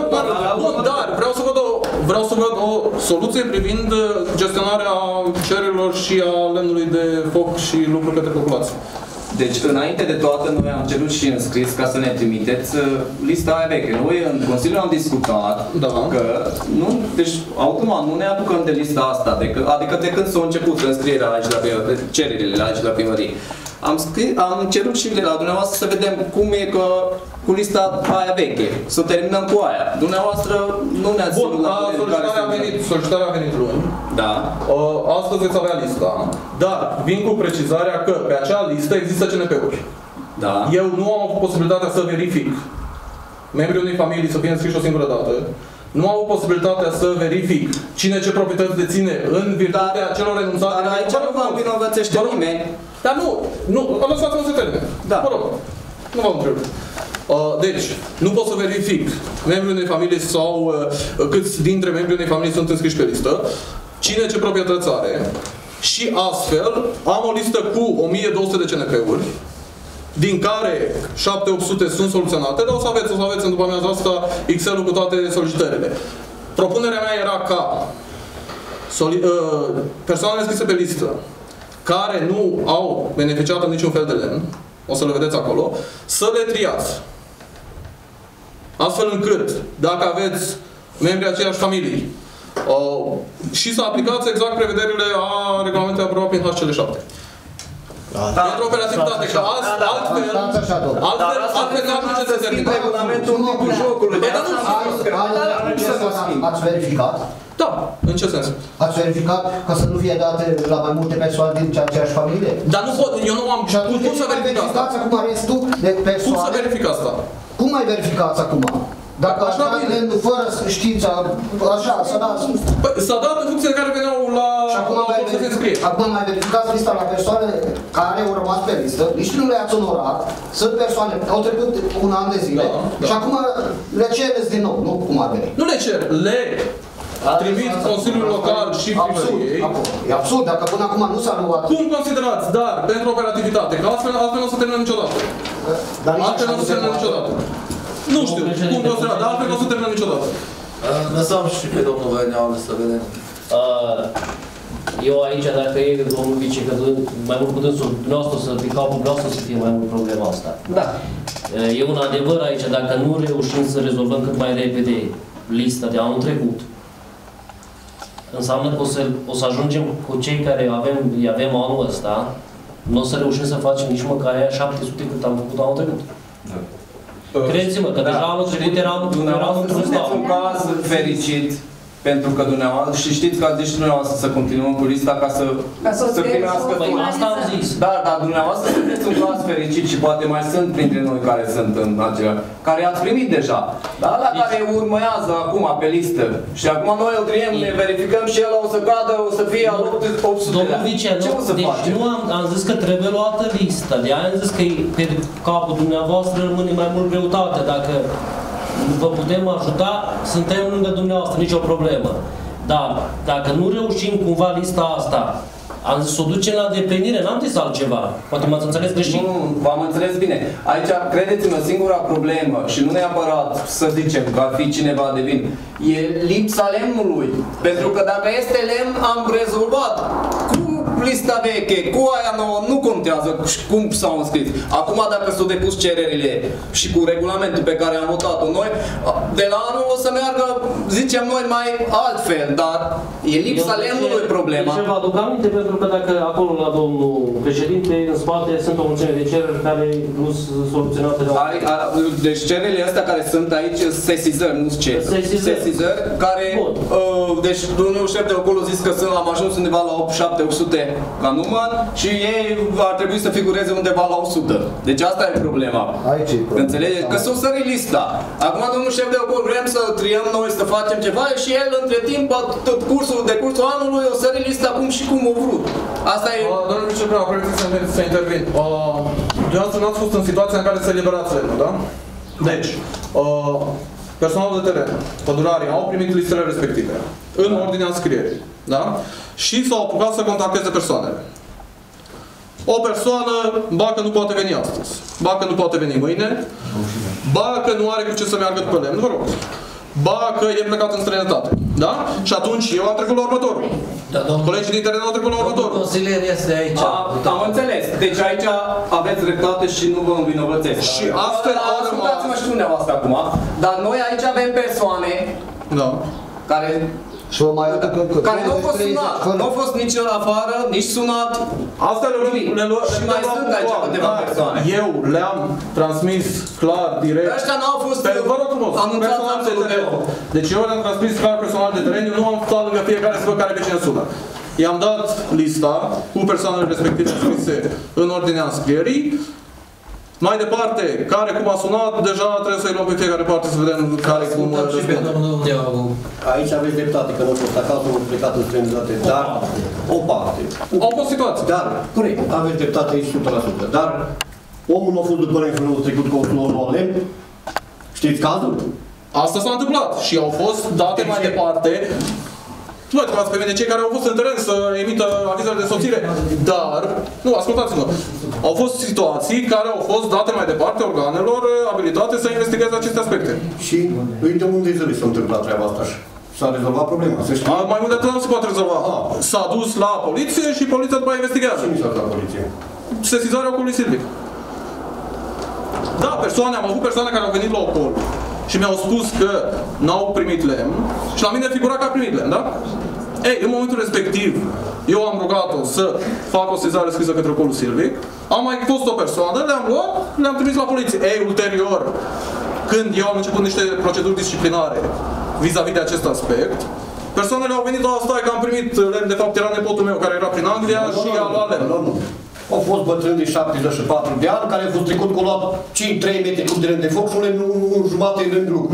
dar vreau să văd o soluție privind gestionarea cererilor și a lemnului de foc și lucru către populație. Deci, înainte de toate, noi am cerut și în scris ca să ne trimiteți lista aia veche. Noi în Consiliu am discutat că, deci, automat, nu ne apucăm de lista asta, adică de când s-a început înscrierea aici la cererile aici la primărie. Am cerut și de la dumneavoastră să vedem cum e că cu lista aia veche, să terminăm cu aia. Dumneavoastră nu ne-ați ținut la solicitarea a venit luni. Da. Astăzi veți avea lista, dar vin cu precizarea că pe acea listă există CNP-uri. Da. Eu nu am avut posibilitatea să verific membrii unei familii să fie înscriși o singură dată. Nu am avut posibilitatea să verific cine ce proprietăți deține în virtutea celor renunțate. Dar aici nu vă învinovățește nimeni. Dar nu, lăsați-mă să termine. Da. Vă rog, nu vă întreb. Deci, nu pot să verific membrii unei familii sau câți dintre membrii unei familii sunt înscriși pe listă, cine ce proprietăți are și astfel am o listă cu 1200 de CNP-uri, din care 700-800 sunt soluționate, dar o să aveți în după amiaza asta Excel-ul cu toate solicitările. Propunerea mea era ca persoanele înscrise pe listă care nu au beneficiat în niciun fel de lemn, o să le vedeți acolo, să le triați. Astfel încât, dacă aveți membrii aceiași familii, și să aplicați exact prevederile a regulamentului aprobat prin HCL7. Pentru operativitate, că altfel n-ar duce să termină. Regulamentul timpul jocului. Ați verificat? Da. În ce sens? Ați verificat ca să nu fie date la mai multe persoane din aceeași familie? Dar nu pot, eu nu am... Și atunci cum să verificați acum restul de persoane? Cum să verific asta? Cum mai verificați acum? Dacă așa vine, fără știința, așa, s-a dat... S-a dat în funcție de care veneau la... Și acum mai verificați lista la persoane care au rămas pe listă, nici nu le-ați onorat, sunt persoane, au trecut un an de zile și acum le cereți din nou, nu cum ar veni. Nu le cer, le trimit Consiliul Local și primăriei. E absurd, dacă până acum nu s-a luat... Cum considerați, dar pentru operativitate, că altfel nu o să termină niciodată. Altfel nu o să termină niciodată. Nu știu cum considerați, dar altfel nu o să termină niciodată. Lăsăm și pe domnul Văneaulă să vedem. Eu aici, dacă e domnul vice, că mai mult cu dânsul nostru să fie capul nostru să fie mai mult problema asta. Da. E un adevăr aici, dacă nu reușim să rezolvăm cât mai repede lista de anul trecut, înseamnă că o să ajungem cu cei care avem anul ăsta, nu o să reușim să facem nici măcar aia 700 cât am făcut anul trecut. Da. Credeți-mă că deja anul trecut eram într-un stau. Un caz fericit pentru că dumneavoastră, și știți că ați zis și dumneavoastră să continuăm cu lista ca să primească tot. Asta am zis. Da, dar dumneavoastră sunteți un caz fericit și poate mai sunt printre noi care sunt în acelea, care ați primit deja. Dar la care urmează acum pe listă. Și acum noi îl triem, ne verificăm și el o să cadă, o să fie al 800. Domnul vice, nu am zis că trebuie luată lista. De aia am zis că pe capul dumneavoastră rămâne mai mult greutate. Dacă vă putem ajuta, suntem lângă dumneavoastră, nicio problemă. Dar dacă nu reușim cumva lista asta, am zis să o ducem la deplinire, n-am zis altceva. Poate m-ați înțeles greșit. Nu, v-am înțeles bine. Aici, credeți-mă, singura problemă, și nu neapărat să zicem că ar fi cineva de vin, e lipsa lemnului. Pentru că dacă este lemn, am rezolvat. Cu lista veche, cu aia nouă, nu contează cum s-au înscris. Acum, dacă s-au depus cererile și cu regulamentul pe care am votat-o noi, de la anul o să meargă, zicem noi, mai altfel, dar e lipsa lemnului problema. Ce vă aduc aminte, pentru că dacă acolo la domnul președinte, în spate, sunt o mulțime de cereri care nu sunt soluționate de la... Deci cererile astea care sunt aici, sesizări, nu cereri. Sesizări, care, deci domnul șef de acolo zis că am ajuns undeva la 700 ca număr și ei ar trebui să figureze undeva la 100. Deci asta e problema. Aici e problema. Înțelegeți? Că s-o sări lista. Acum domnul șef de acolo vrem să triem noi, să facem ceva și el între timp, tot decursul anului, o sări lista cum și cum o vrut. Asta e... Domnul vicepreședinte, permiteți să intervin. Dumneavoastră n-ați fost în situația în care să eliberați lemnul, da? Deci, personalul de teren, pădurarii, au primit listele respective, în ordinea înscrierii, da? Și s-au apucat să contacteze persoanele. O persoană, ba că nu poate veni astăzi, ba că nu poate veni mâine, ba că nu are cu ce să meargă pe lemn, vă rog. Ba că e plecat în străinătate, da? Și atunci eu am trecut la următorul. Da, colegii din teren au trecut la următorul. Consilier este aici. Am înțeles. Deci aici aveți dreptate și nu vă învinovățesc. Și astfel ascultați-mă și dumneavoastră acum, dar noi aici avem persoane care nu au fost sunat. Nu au fost nici în afară, nici sunat. Asta le luăm. Și mai sunt aici câteva persoane. Eu le-am transmis clar, direct. Ăștia n-au fost anunțați de teren. Deci eu le-am transmis clar personal de teren, eu nu am stat lângă fiecare să văd care pe cine sună. I-am dat lista cu persoanele respective scrise în ordinea înscrierii. Mai departe, care cum a sunat, deja trebuie să-i luăm pe fiecare parte să vedem care cum răspunde. Aici aveți dreptate, că nu a fost acasă, au plecat în străinătate, dar o parte. Au fost situații. Dar, corect, aveți dreptate aici 100%, dar omul nu a fost după renfrânul trecut cu o lemn. Știți cazul? Asta s-a întâmplat și au fost date mai departe. Nu mai întrebați pe mine cei care au fost în teren să emită avizele de însoțire, dar, nu, ascultați-mă, au fost situații care au fost date mai departe organelor abilitate să investigheze aceste aspecte. Și de unde zile s-a întâmplat treaba asta? S-a rezolvat problema, să știi? Mai mult de atât nu se poate rezolva. S-a dus la poliție și poliția după investigează. Cine s-a dus la poliție? Sesizarea ocolului silvic. Da, am avut persoane care au venit la ocol și mi-au spus că n-au primit lemn și la mine figura că a primit lemn, da? Ei, în momentul respectiv, eu am rugat-o să fac o sesizare scrisă către ocolul silvic, am mai fost o persoană, le-am luat, le-am trimis la poliție. Ei, ulterior, când eu am început niște proceduri disciplinare vis-a-vis de acest aspect, persoanele au venit la stai că am primit lemn, de fapt era nepotul meu care era prin Anglia și a luat lemn. Au fost bătrâni de 74 de ani care au fost trecut cu luat 5-3 metri cub de lemn de foc și un jumate de lemn de lucru.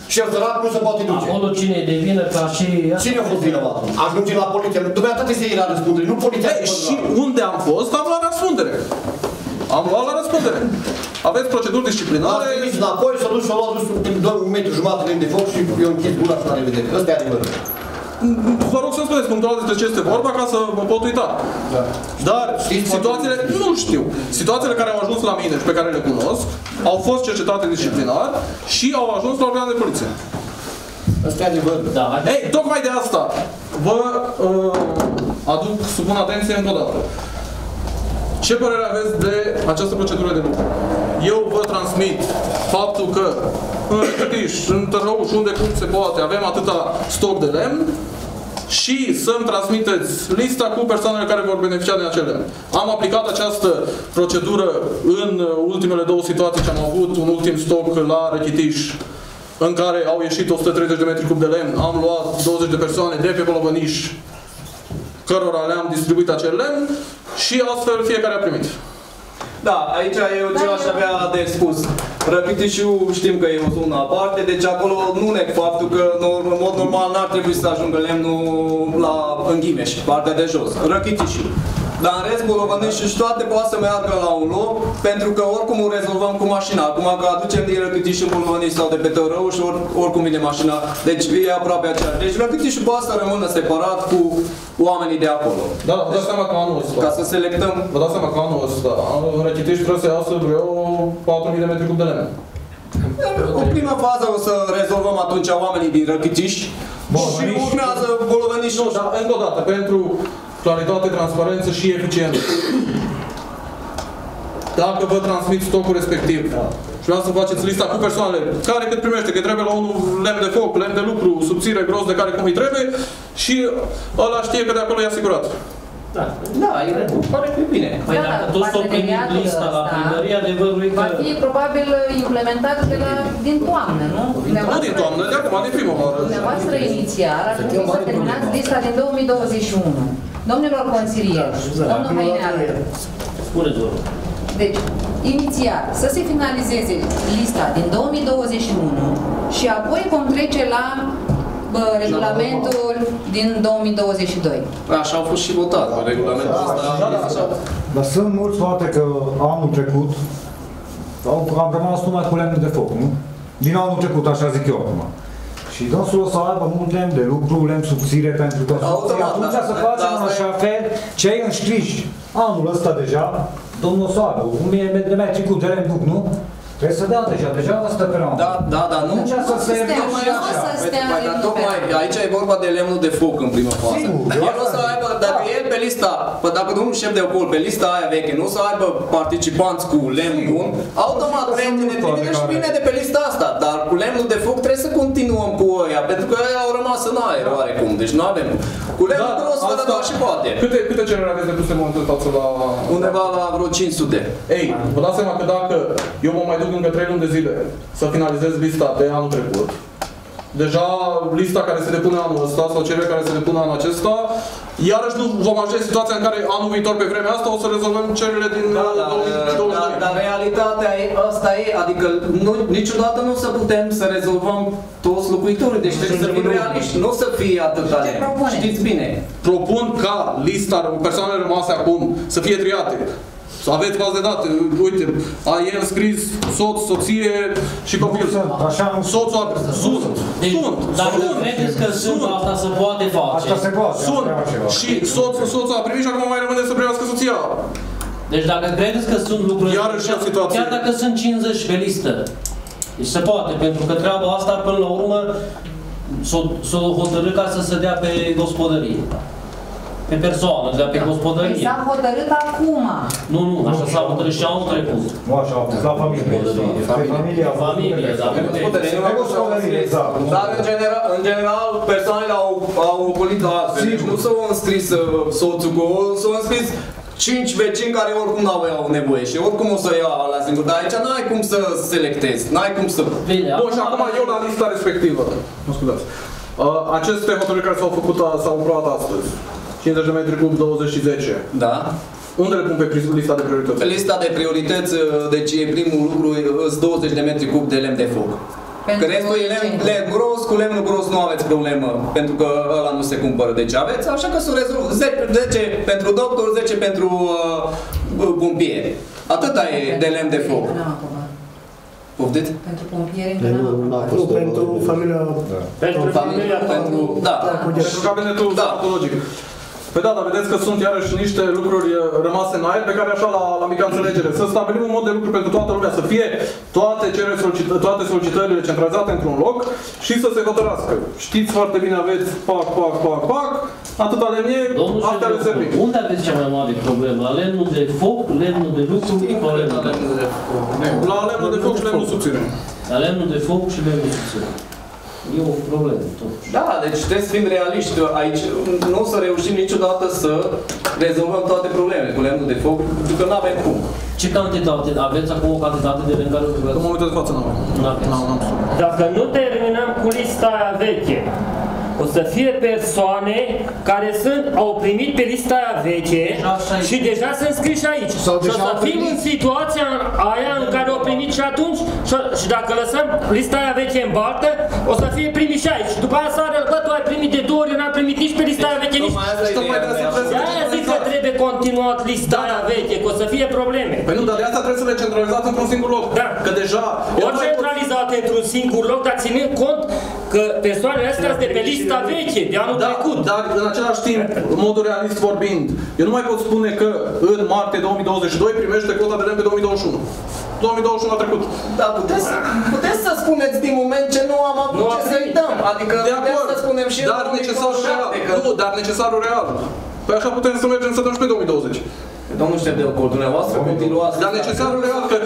și el sărac nu se poate duce. Acolo cine e de vină ca și... Cine a fost vinovat? Ajunge la poliție. Dumneavoastră trebuie să iei la răspundere, nu poliția. Și unde am fost, am luat răspundere. Am luat la răspundere. Aveți proceduri disciplinare. Ați trimis înapoi, s-a dus și a luat dus un metru jumătate lemn de foc și eu închis gura și la revedere. Ăsta e adevărul. Vă rog să-mi spuneți punctual despre ce este vorba ca să mă pot uita. Da. Dar situațiile, nu știu, situațiile care au ajuns la mine și pe care le cunosc, au fost cercetate disciplinar și au ajuns la organele de poliție. Ăsta e adevărul. Da. Ei, tocmai de asta vă aduc, supun atenție încă o dată. Ce părere aveți de această procedură de lucru? Eu vă transmit faptul că în Răcătiș, în Târnăuș, unde cum se poate, avem atâta stoc de lemn și să-mi transmiteți lista cu persoanele care vor beneficia din acel lemn. Am aplicat această procedură în ultimele două situații ce am avut, un ultim stoc la Răchitiș, în care au ieșit 130 de metri cub de lemn, am luat 20 de persoane de pe Bolovăniș, cărora le-am distribuit acel lemn și astfel fiecare a primit. Da, aici eu ce aș avea de spus. Răpitișul știm că e o zonă aparte, deci acolo nu neg faptul că în mod normal n-ar trebui să ajungă lemnul la Înghimeș, partea de jos. Răchitișul. Dar în rest, Bolovănișul și toate poate să meargă la un loc, pentru că oricum o rezolvăm cu mașina. Acum că aducem din Răchitiș în Bolovăniș sau de pe Tărăuș, oricum vine mașina, deci e aproape aceeași. Deci Răchitișul poate să rămână separat cu oamenii de acolo. Da, vă dați seama că anul ăsta. Ca să selectăm. Vă dați seama că anul ăsta, în Răchitiș trebuie să iasă vreo 4.000 de metri cub de lemn. O primă fază o să rezolvăm atunci oamenii din Răchitiș și urmează Bolovănișul. Nu, dar încă o dată, pentru claritate, transparență și eficiență. Dacă vă transmit stocul respectiv și vreau să faceți lista cu persoanele care cât primește, că trebuie la unul lemn de foc, lemn de lucru, subțire, gros de care cum îi trebuie și ăla știe că de acolo e asigurat. Da, da, pare că e bine. Păi Da, dacă toți s-au primit lista la primărie, adevărul e că... Va fi probabil implementat din toamnă, nu? Nu din toamnă, de acum, din primăvară. Dumneavoastră inițial ar trebui să terminați lista din 2021. Domnilor consilieri, domnul Haineală. Spuneți-vă. Deci, inițial, să se finalizeze lista din 2021 și apoi vom trece la regulamentul din 2022. Așa au fost și votat, regulamentul ăsta. Dar sunt mulți, poate că anul trecut am rămas numai cu lemnul de foc, nu? Din anul trecut, așa zic eu acum. Și dânsul o să aibă mult lemn de lucru, lemn subțire pentru că atunci să facem în așa fel, cei înscriși anul ăsta deja, domnul o să aibă 1000 de metri cu de lemn duc, nu? Trebuie să dea deja ăsta pe la Da, nu. Tocmai aici e vorba de lemnul de foc în prima fază. El o să aibă, dacă el pe lista, dacă domnul șef de ocol pe lista aia veche nu o să aibă participanți cu lemn bun, automat ne trimite și vine de pe lista asta, dar cu lemnul de foc trebuie să continuăm cu ăia, pentru că ăia au rămas în aer oarecum, deci nu avem. Cu lemnul gros vă dă și poate. Câte cereri aveți depuse în momentul față la... Undeva la vreo 500. Ei, vă dați seama că dacă eu mă mai duc încă 3 luni de zile să finalizez lista de anul trecut, deja lista care se depune anul ăsta sau cele care se depune anul acesta, iarăși nu vom ajunge în situația în care anul viitor pe vremea asta o să rezolvăm cererile din 2022. Dar realitatea asta e, adică niciodată nu o să putem să rezolvăm toți locuitorii, deci trebuie să fim realiști, nu o să fie atâta. Știți bine. Propun ca lista persoanelor rămase acum să fie triate. Să aveți bază de date, uite, a el scris soț, soție și copil. Soțul sunt. Dacă credeți că sunt, asta se poate face. Asta se poate. Sunt. Și soțul a primit și acum mai rămâne să primească soția. Deci dacă credeți că sunt lucruri, chiar dacă sunt 50 pe listă, deci se poate, pentru că treaba asta până la urmă s-o hotărât ca să se dea pe gospodărie. Pe persoană, de pe gospodărie. S-a hotărât acum. Nu, așa s-a hotărât și anul trecut. Nu așa, la familie. Familie, da. Dar în general, persoanele au ocolit altfel. Deci nu s-au înscris soțul cu, s-au înscris 5 vecini care oricum nu aveau nevoie și oricum o să ia la singur. Dar aici n-ai cum să selectezi, n-ai cum să... Bun, și acum eu la lista respectivă. Nu scuzați. Aceste hotărâri care s-au făcut, s-au aprobat astăzi. 50 de metri cub, 20 și 10. Da. Unde le pun pe lista de priorități? Pe lista de priorități, deci e primul lucru, sunt 20 de metri cub de lemn de foc. Că restul e lemn gros, cu lemnul gros nu aveți problemă, pentru că ăla nu se cumpără. Deci aveți, așa că să rezolv 10 pentru doctor, 10 pentru pompier. Atâta e de lemn de foc. Poftiți? Pentru pompieri nu, pentru familia... Pentru familia, pentru cabinetul stomatologic. Păi da, dar vedeți că sunt iarăși niște lucruri rămase în aer pe care așa la mică înțelegere. Să stabilim un mod de lucru pentru toată lumea, să fie toate solicitările centralizate într-un loc și să se hotărască. Știți foarte bine, aveți pac, atâta lemn e, astea le servim. Unde aveți cea mai mare problemă? La lemnul de foc, lemnul de lucru, la lemnul de foc? La lemnul de foc și lemnul subțire. La lemnul de foc și lemnul subțire. E o problemă, totuși. Da, deci trebuie să fim realiști. Aici nu o să reușim niciodată să rezolvăm toate problemele cu lemnul de foc, pentru că nu avem cum. Ce cantitate? Aveți acum o cantitate de lemn care lucrează? În momentul de față nu avem. Dacă nu terminăm cu lista aia veche, o să fie persoane care au primit pe lista aia veche și deja sunt scriși aici. Și o să fim în situația aia în care au primit și atunci și dacă lăsăm lista aia veche în baltă, o să fie primit și aici. Și după aia sară, bă, tu ai primit de 2 ori, n-ai primit nici pe lista aia veche, nici... De-aia zic că trebuie continuat lista aia veche, că o să fie probleme. Păi nu, dar de asta trebuie să le centralizați într-un singur loc. Da. Că deja... Ori centralizate într-un singur loc, dar ținând cont că persoanele astea sunt de pe lista veche, de anul trecut. Dar în același timp, în modul realist vorbind, eu nu mai pot spune că în martie 2022 primește cota de lemn pe 2021. 2021 a trecut. Da, puteți să spuneți din moment ce nu am avut ce să-i dăm. Adică putem să spunem și dar necesarul real. Nu, dar necesarul real. Păi așa putem să mergem să dăm și pe 2020. Domnul șef de ocol, dumneavoastră continuați. Dar necesarul real că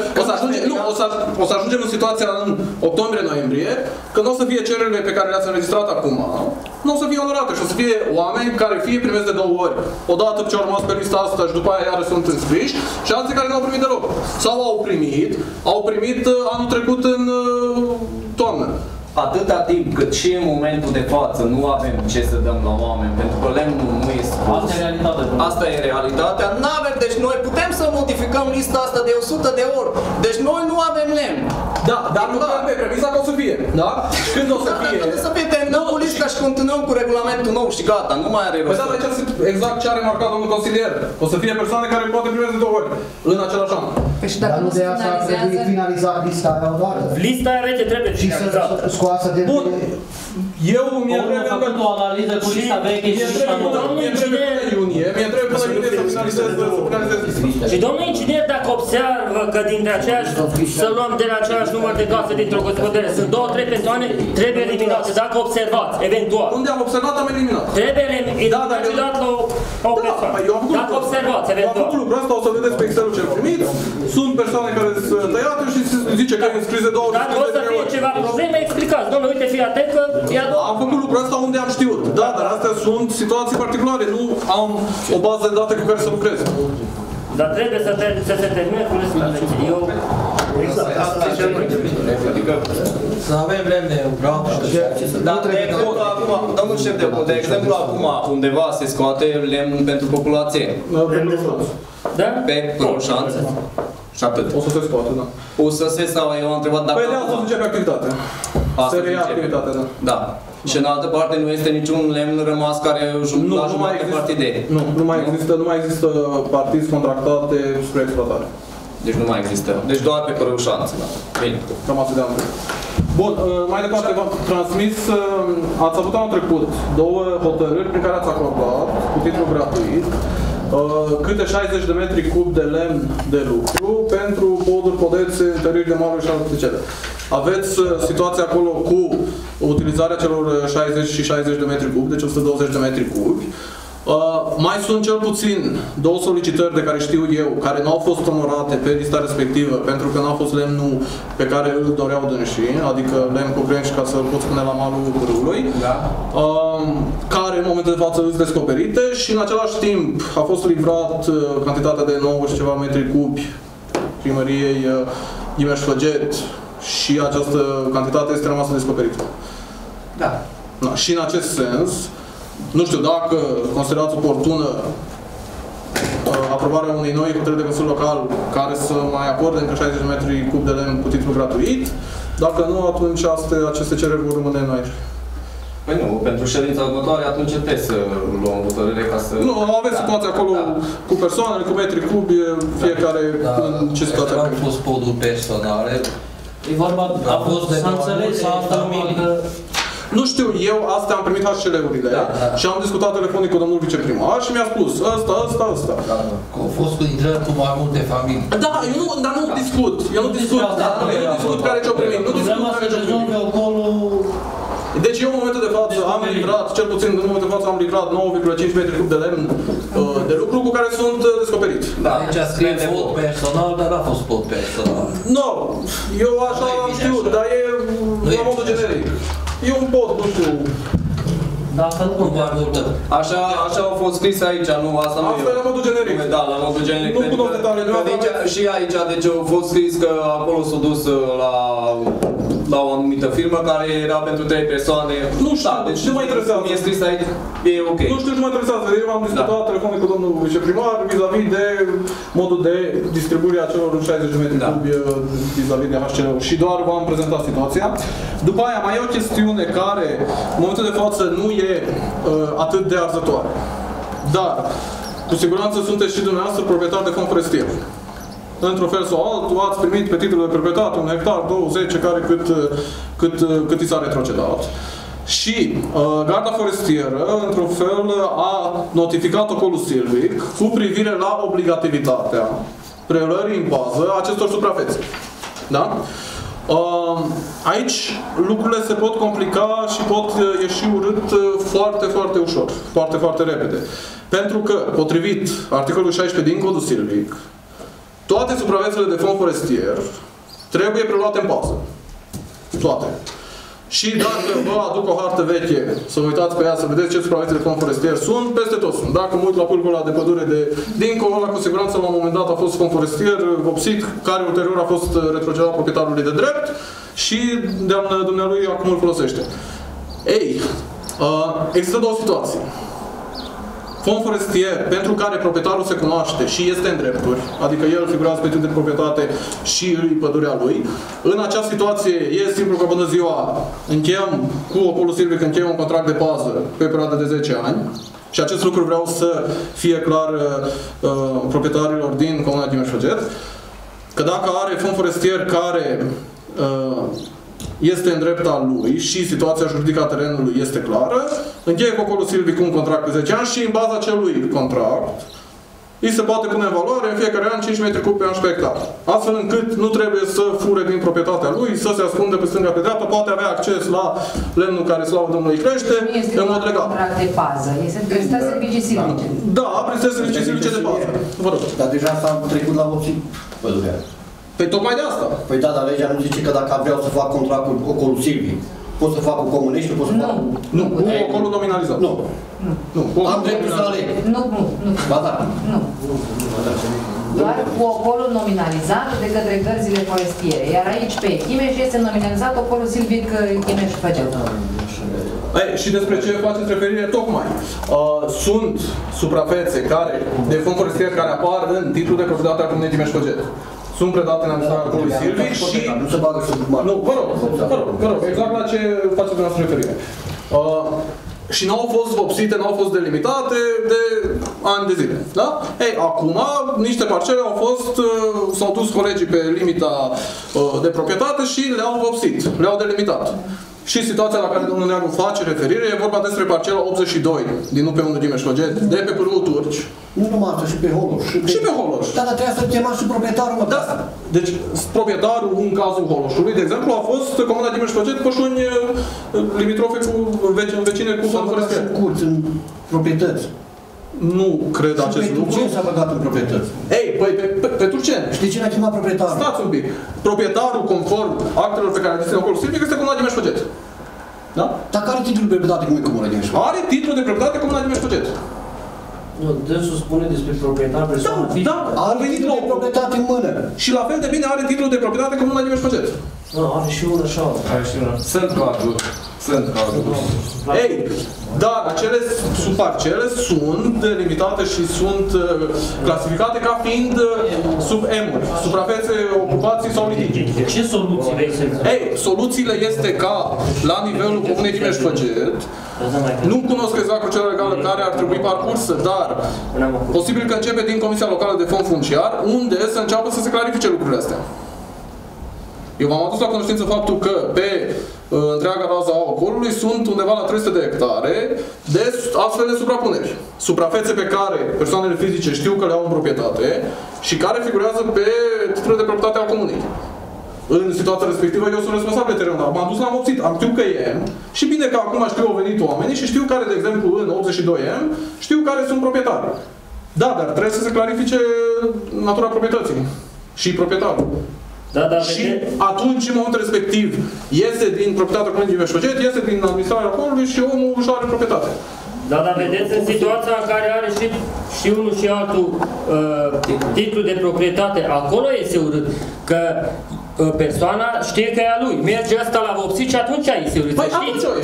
o să ajungem în situația în octombrie-noiembrie, că nu o să fie cererile pe care le-ați înregistrat acum, nu o să fie onorate și o să fie oameni care fie primesc de 2 ori, odată ce au rămas pe lista asta și după aia iară sunt înscriși, și alții care nu au primit deloc. Sau au primit anul trecut în toamnă. Atâta timp cât și în momentul de față nu avem ce să dăm la oameni, pentru că lemnul nu e scos. Asta e realitatea. Asta e realitatea. N-avem, deci noi putem să modificăm lista asta de 100 de ori. Deci noi nu avem lemn. Da, dar nu pe premisa că o să fie, da? Când o să fie? Când o să fie, terminăm cu lista și continuăm cu regulamentul nou și gata, nu mai are rost. Păi da, aici exact ce a remarcat domnul consilier. O să fie persoane care poate primește de 2 ori în același an. Păi și dacă nu se finalizează... finalizat lista aia odată. Lista aia veche trebuie finalizată. Scoasă de... Bun. Eu mi-e făcut o analiză cu lista veche și lista nouă. Mi-e trebuie până iunie să finalizez lista. Și domnul inginer, dacă observă că dintre aceeași, să luăm de la același număr de case dintr-o gospodărie, sunt 2-3 persoane, trebuie eliminate. Dacă observați, eventual. Unde am observat, am eliminat. Trebuie eliminat și dat la o persoană. Dacă observați, eventual. Am făcut lucrul ăsta, o să vedeți pe Excel-ul cel primit. Sunt persoane care sunt tăiate și zice că e înscris de 2 ori. Dacă o să fie ceva probleme, explicați. Domnule, uite, fii atent că am făcut lucrul ăsta unde am știut. Da, dar astea sunt situații particulare. Nu am o bază de date cu care să lucrez. Dar trebuie să se termine cu lista veche. Exact. Să avem lemn de grau. Dar de domnul șef de exemplu, acum undeva se scoate lemn pentru populație. Da? Pe Ploșanț. Și atât. O să se scoate, da. O să se sau eu am întrebat dacă... Păi de asta începe activitatea. Se reia activitatea, da. Da. Și în altă parte nu este niciun lemn rămas care la jumătate partide. Nu mai există partizi contractate spre exploatare. Deci nu mai există. Deci doar pe Părăușanță, da. Bine. Cam atât de ample. Bun, mai departe v-am transmis, ați avut anul trecut 2 hotărâri prin care ați acordat cu titlu gratuit câte 60 de metri cub de lemn de lucru pentru poduri, podețe, întăriri de maluri și altele. Aveți situația acolo cu utilizarea celor 60 și 60 de metri cub, deci 120 de metri cubi. Mai sunt cel puțin 2 solicitări de care știu eu, care nu au fost onorate pe lista respectivă, pentru că n-a fost lemnul pe care îl doreau dânsii, adică lemn cu grenci ca să pot spune la malul râului, da. Care în momentul de față sunt descoperite și în același timp a fost livrat cantitatea de 9 și ceva metri cubi primăriei Ghimeș-Făget și această cantitate este rămasă descoperită. Da. Și în acest sens, nu știu dacă considerați oportună aprobarea unei noi hotărâri de Consiliu Local care să mai acorde încă 60 de metri cub de lemn cu titlu gratuit, Dacă nu, atunci aceste cereri vor rămâne în aer. Păi nu, pentru ședința următoare atunci trebuie să luăm hotărâre ca să... Nu, aveți situația acolo cu persoanele, cu metri cubi, fiecare în ce situație. Au fost poduri personale. E vorba, a fost să înțeles asta că... Nu știu, eu astea am primit HCL-urile și am discutat telefonic cu domnul viceprimar și mi-a spus ăsta. Că au fost cu intrări cu mai multe familii. Da, dar nu discut. Eu nu discut care ce-au primit. Nu discut care ce-au primit. Deci eu în momentul de față am livrat, cel puțin în momentul de față am livrat 9,5 metri cub de lemn de lucru cu care sunt descoperit. Da, aici scrie pod personal, dar n-a fost pod personal. Nu, eu așa am știut, dar e la modul generic. E un pod, nu știu. Da, asta nu contează. Așa au fost scrise aici, nu, asta nu e la modul generic. Da, la modul generic. Nu cunosc detaliile. Și aici, deci au fost scris că acolo s-a dus la o anumită firmă care era pentru 3 persoane. Nu știu, deci nu mă interesează. E scris aici, e ok. Nu știu ce mă interesează. Eu am discutat telefonic cu domnul viceprimar vis-a-vis de modul de distribuire a celor 60 de metri cubi vis-a-vis de HCL. Și doar v-am prezentat situația. După aia mai e o chestiune care, în momentul de față, nu e atât de arzătoare. Dar, cu siguranță sunteți și dumneavoastră proprietari de fond forestier. Într-un fel sau altul, ați primit pe titlul de proprietate 1 hectar, 20, care cât i s-a retrocedat. Și Garda Forestieră, într-un fel, a notificat ocolul silvic cu privire la obligativitatea preluării în bază acestor suprafețe. Da? Aici lucrurile se pot complica și pot ieși urât foarte, foarte ușor, foarte, foarte repede. Pentru că, potrivit articolul 16 din Codul Silvic, toate suprafețele de fond forestier trebuie preluate în bază. Toate. Și dacă vă aduc o hartă veche, să vă uitați pe ea, să vedeți ce suprafețe de fond forestier sunt, peste tot sunt. Dacă mă uit la pâlcul ăla de pădure de dincolo, ăla cu siguranță la un moment dat a fost fond forestier vopsit, care ulterior a fost retrocedat proprietarului de drept și de-a dumnealui acum îl folosește. Ei, există două situații. Fond forestier pentru care proprietarul se cunoaște și este în drepturi, adică el figurează pe titlul de proprietate și îi pădurea lui. În această situație e simplu că până ziua încheiem cu ocolul silvic, încheiem un contract de bază pe perioadă de 10 ani. Și acest lucru vreau să fie clar proprietarilor din Comuna Dimeș-Făget, că dacă are fond forestier care este în drept al lui și situația juridică a terenului este clară, încheie cu ocolul silvic un contract pe 10 ani și în baza acelui contract îi se poate pune în valoare în fiecare an 5 metri cub pe an și pe hectar. Astfel încât nu trebuie să fure din proprietatea lui, să se ascunde pe stânga pe dreapta, poate avea acces la lemnul care, slavă Domnului, crește în mod legal. Contract de pază, este servicii silvice. Da, prin servicii silvice de pază. Vă rog. Dar deja s-a trecut la vopsit pădurea. Păi tocmai de asta. Păi da, dar legea nu zice că dacă vreau să fac contract cu ocolul silvic, pot să fac cu comuniști, pot să fac... Nu, cu ocolul nominalizat. Nu. Am dreptul să aleg. Nu. Ba da. Nu. Doar cu ocolul nominalizat de către gărzile forestiere. Iar aici pe Chimeș este nominalizat ocolul silvic Chimeș-Făget. Și despre ce faceți referire tocmai. Sunt suprafețe care, de fond forestier care apar în titlul de proprietate al Comunei Dimeș-Făget. Sunt predate în administrarea ocolului silvic și... Nu se bagă sub mare. Nu, vă rog, exact la ce faceți dumneavoastră referire. Și n-au fost vopsite, n-au fost delimitate de ani de zile. Da? Ei, acum, niște parcele au fost, s-au dus colegii pe limita de proprietate și le-au vopsit, le-au delimitat. Și situația la care domnul Neagu face referire e vorba despre parcela 82 din UP1 Dimeș-Făget, de pe Pârâul Turci. Nu numai asta, și pe Holoș. Și pe Holoș. Dar trebuia să chemați și proprietarul, mă. Da. Deci, proprietarul, în cazul Holoșului, de exemplu, a fost Comuna Dimeș-Făget, Pășuni limitrofe cu vecine cu fond forestier. S-a curți în proprietăți. Nu cred acest lucru. Ce s-a băgat în proprietăți? Ei, păi, pe turceni. Știi cine a chemat proprietarul? Stați un pic. Proprietarul, conform actelor pe care le deține ocolul silvic, este Comuna Dimeș-Făget. Da? Dacă are titlul de proprietate, cum e Comuna Dimeș-Făget? Are titlul de proprietate Comuna Dimeș-Făget. Nu, dânsul spune despre proprietar persoană fizică. Da, are titlul de proprietate în mână. Și la fel de bine are titlul de proprietate Comuna Dimeș-Făget. Nu, are și una și alta. Sunt cazuri. Sunt cazuri. Ei, dar acele subparcele sunt delimitate și sunt clasificate ca fiind sub M-uri, suprafețe, ocupații sau litigii. Ce soluții vrei să-ți? Ei, soluțiile este ca, la nivelul Comunei Chimeș-Făget, nu cunosc exact procedura legală care ar trebui parcursă, dar posibil că începe din Comisia Locală de Fond Funciar, unde să înceapă să se clarifice lucrurile astea. Eu v-am adus la cunoștință faptul că pe întreaga rază a ocolului sunt undeva la 300 de hectare de astfel de suprapuneri. Suprafețe pe care persoanele fizice știu că le au în proprietate și care figurează pe titlul de proprietate al comunei. În situația respectivă eu sunt responsabil de teren, dar m-am dus, l-am obținut, am știut că e M și bine că acum știu au venit oamenii și știu care, de exemplu, în 82M, știu care sunt proprietari. Da, dar trebuie să se clarifice natura proprietății și proprietarul. Da, da, și atunci, în momentul respectiv, iese din proprietatea Comunei Chimeș-Făget, iese din administrarea ocolului și omul își are proprietate. Da, dar vedeți, în situația în care are și unul și altul titlu de proprietate, acolo este urât, că persoana știe că e a lui. Merge ăsta la vopsit și atunci este urât. Păi,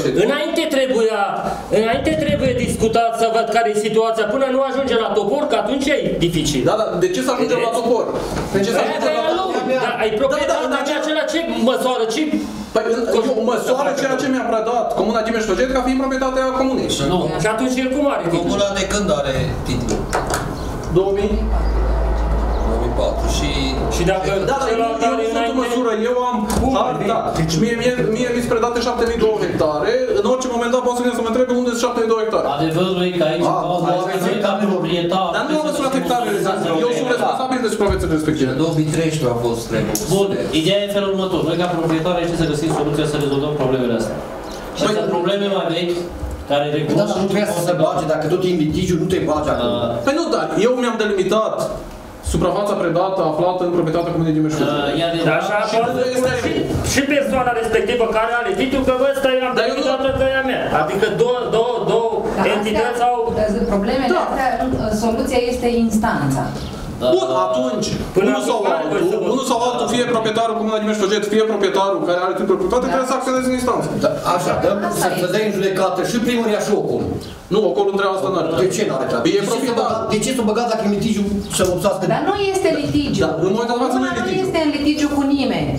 înainte trebuie discutat să văd care e situația, până nu ajunge la topor, că atunci e dificil. Da, dar de ce să ajungem la topor? De ce să ajungem la topor? Da, ai proprietate, acela ce măsoară, ce... Păi, eu măsoară ceea ce mi-a predat Comuna Chimeș-Făget ca fiind proprietatea comunei. Nu. Și atunci el cum are? Comuna de când are titlu? 2000. 2004 și dacă celălalt are înainte... măsură, eu am harta și mie mi-s predate 7002 hectare, în orice moment dat poți să vin să mă întrebe unde sunt 7002 hectare. Adevărul e că aici aveți ca proprietar. Dar nu am măsurat hectarele, eu sunt responsabil de supraviețurile respective. 2013 a fost trecut. Bun, ideea e felul următor. Noi ca proprietari aici să găsim soluția să rezolvăm problemele astea. Și sunt probleme mai vechi care recunosc... Da, dar nu trebuie să se bage, dacă tot e în litigiu, nu te bagi acolo. Păi nu, dar eu mi-am delimitat suprafața predată aflată în proprietatea Comunei Chimeș-Făget. Și persoana respectivă care are titlul, că ăsta i-am delimitat că e a mea. Adică două entități au... Problemele astea, soluția este instanța. Bun, atunci, unul sau altul, fie proprietarul Comunei Chimeș-Făget, fie proprietarul care are titlul de proprietate, trebuie să acționeze în instanță. Așa, să dai în judecată și primăria și ocolul. Nu, ocolul între asta n-are. De ce n-are treabă? De ce s-o băgat dacă e litigiu să lupțească? Dar nu este litigiu. Comuna nu este în litigiu cu nimeni.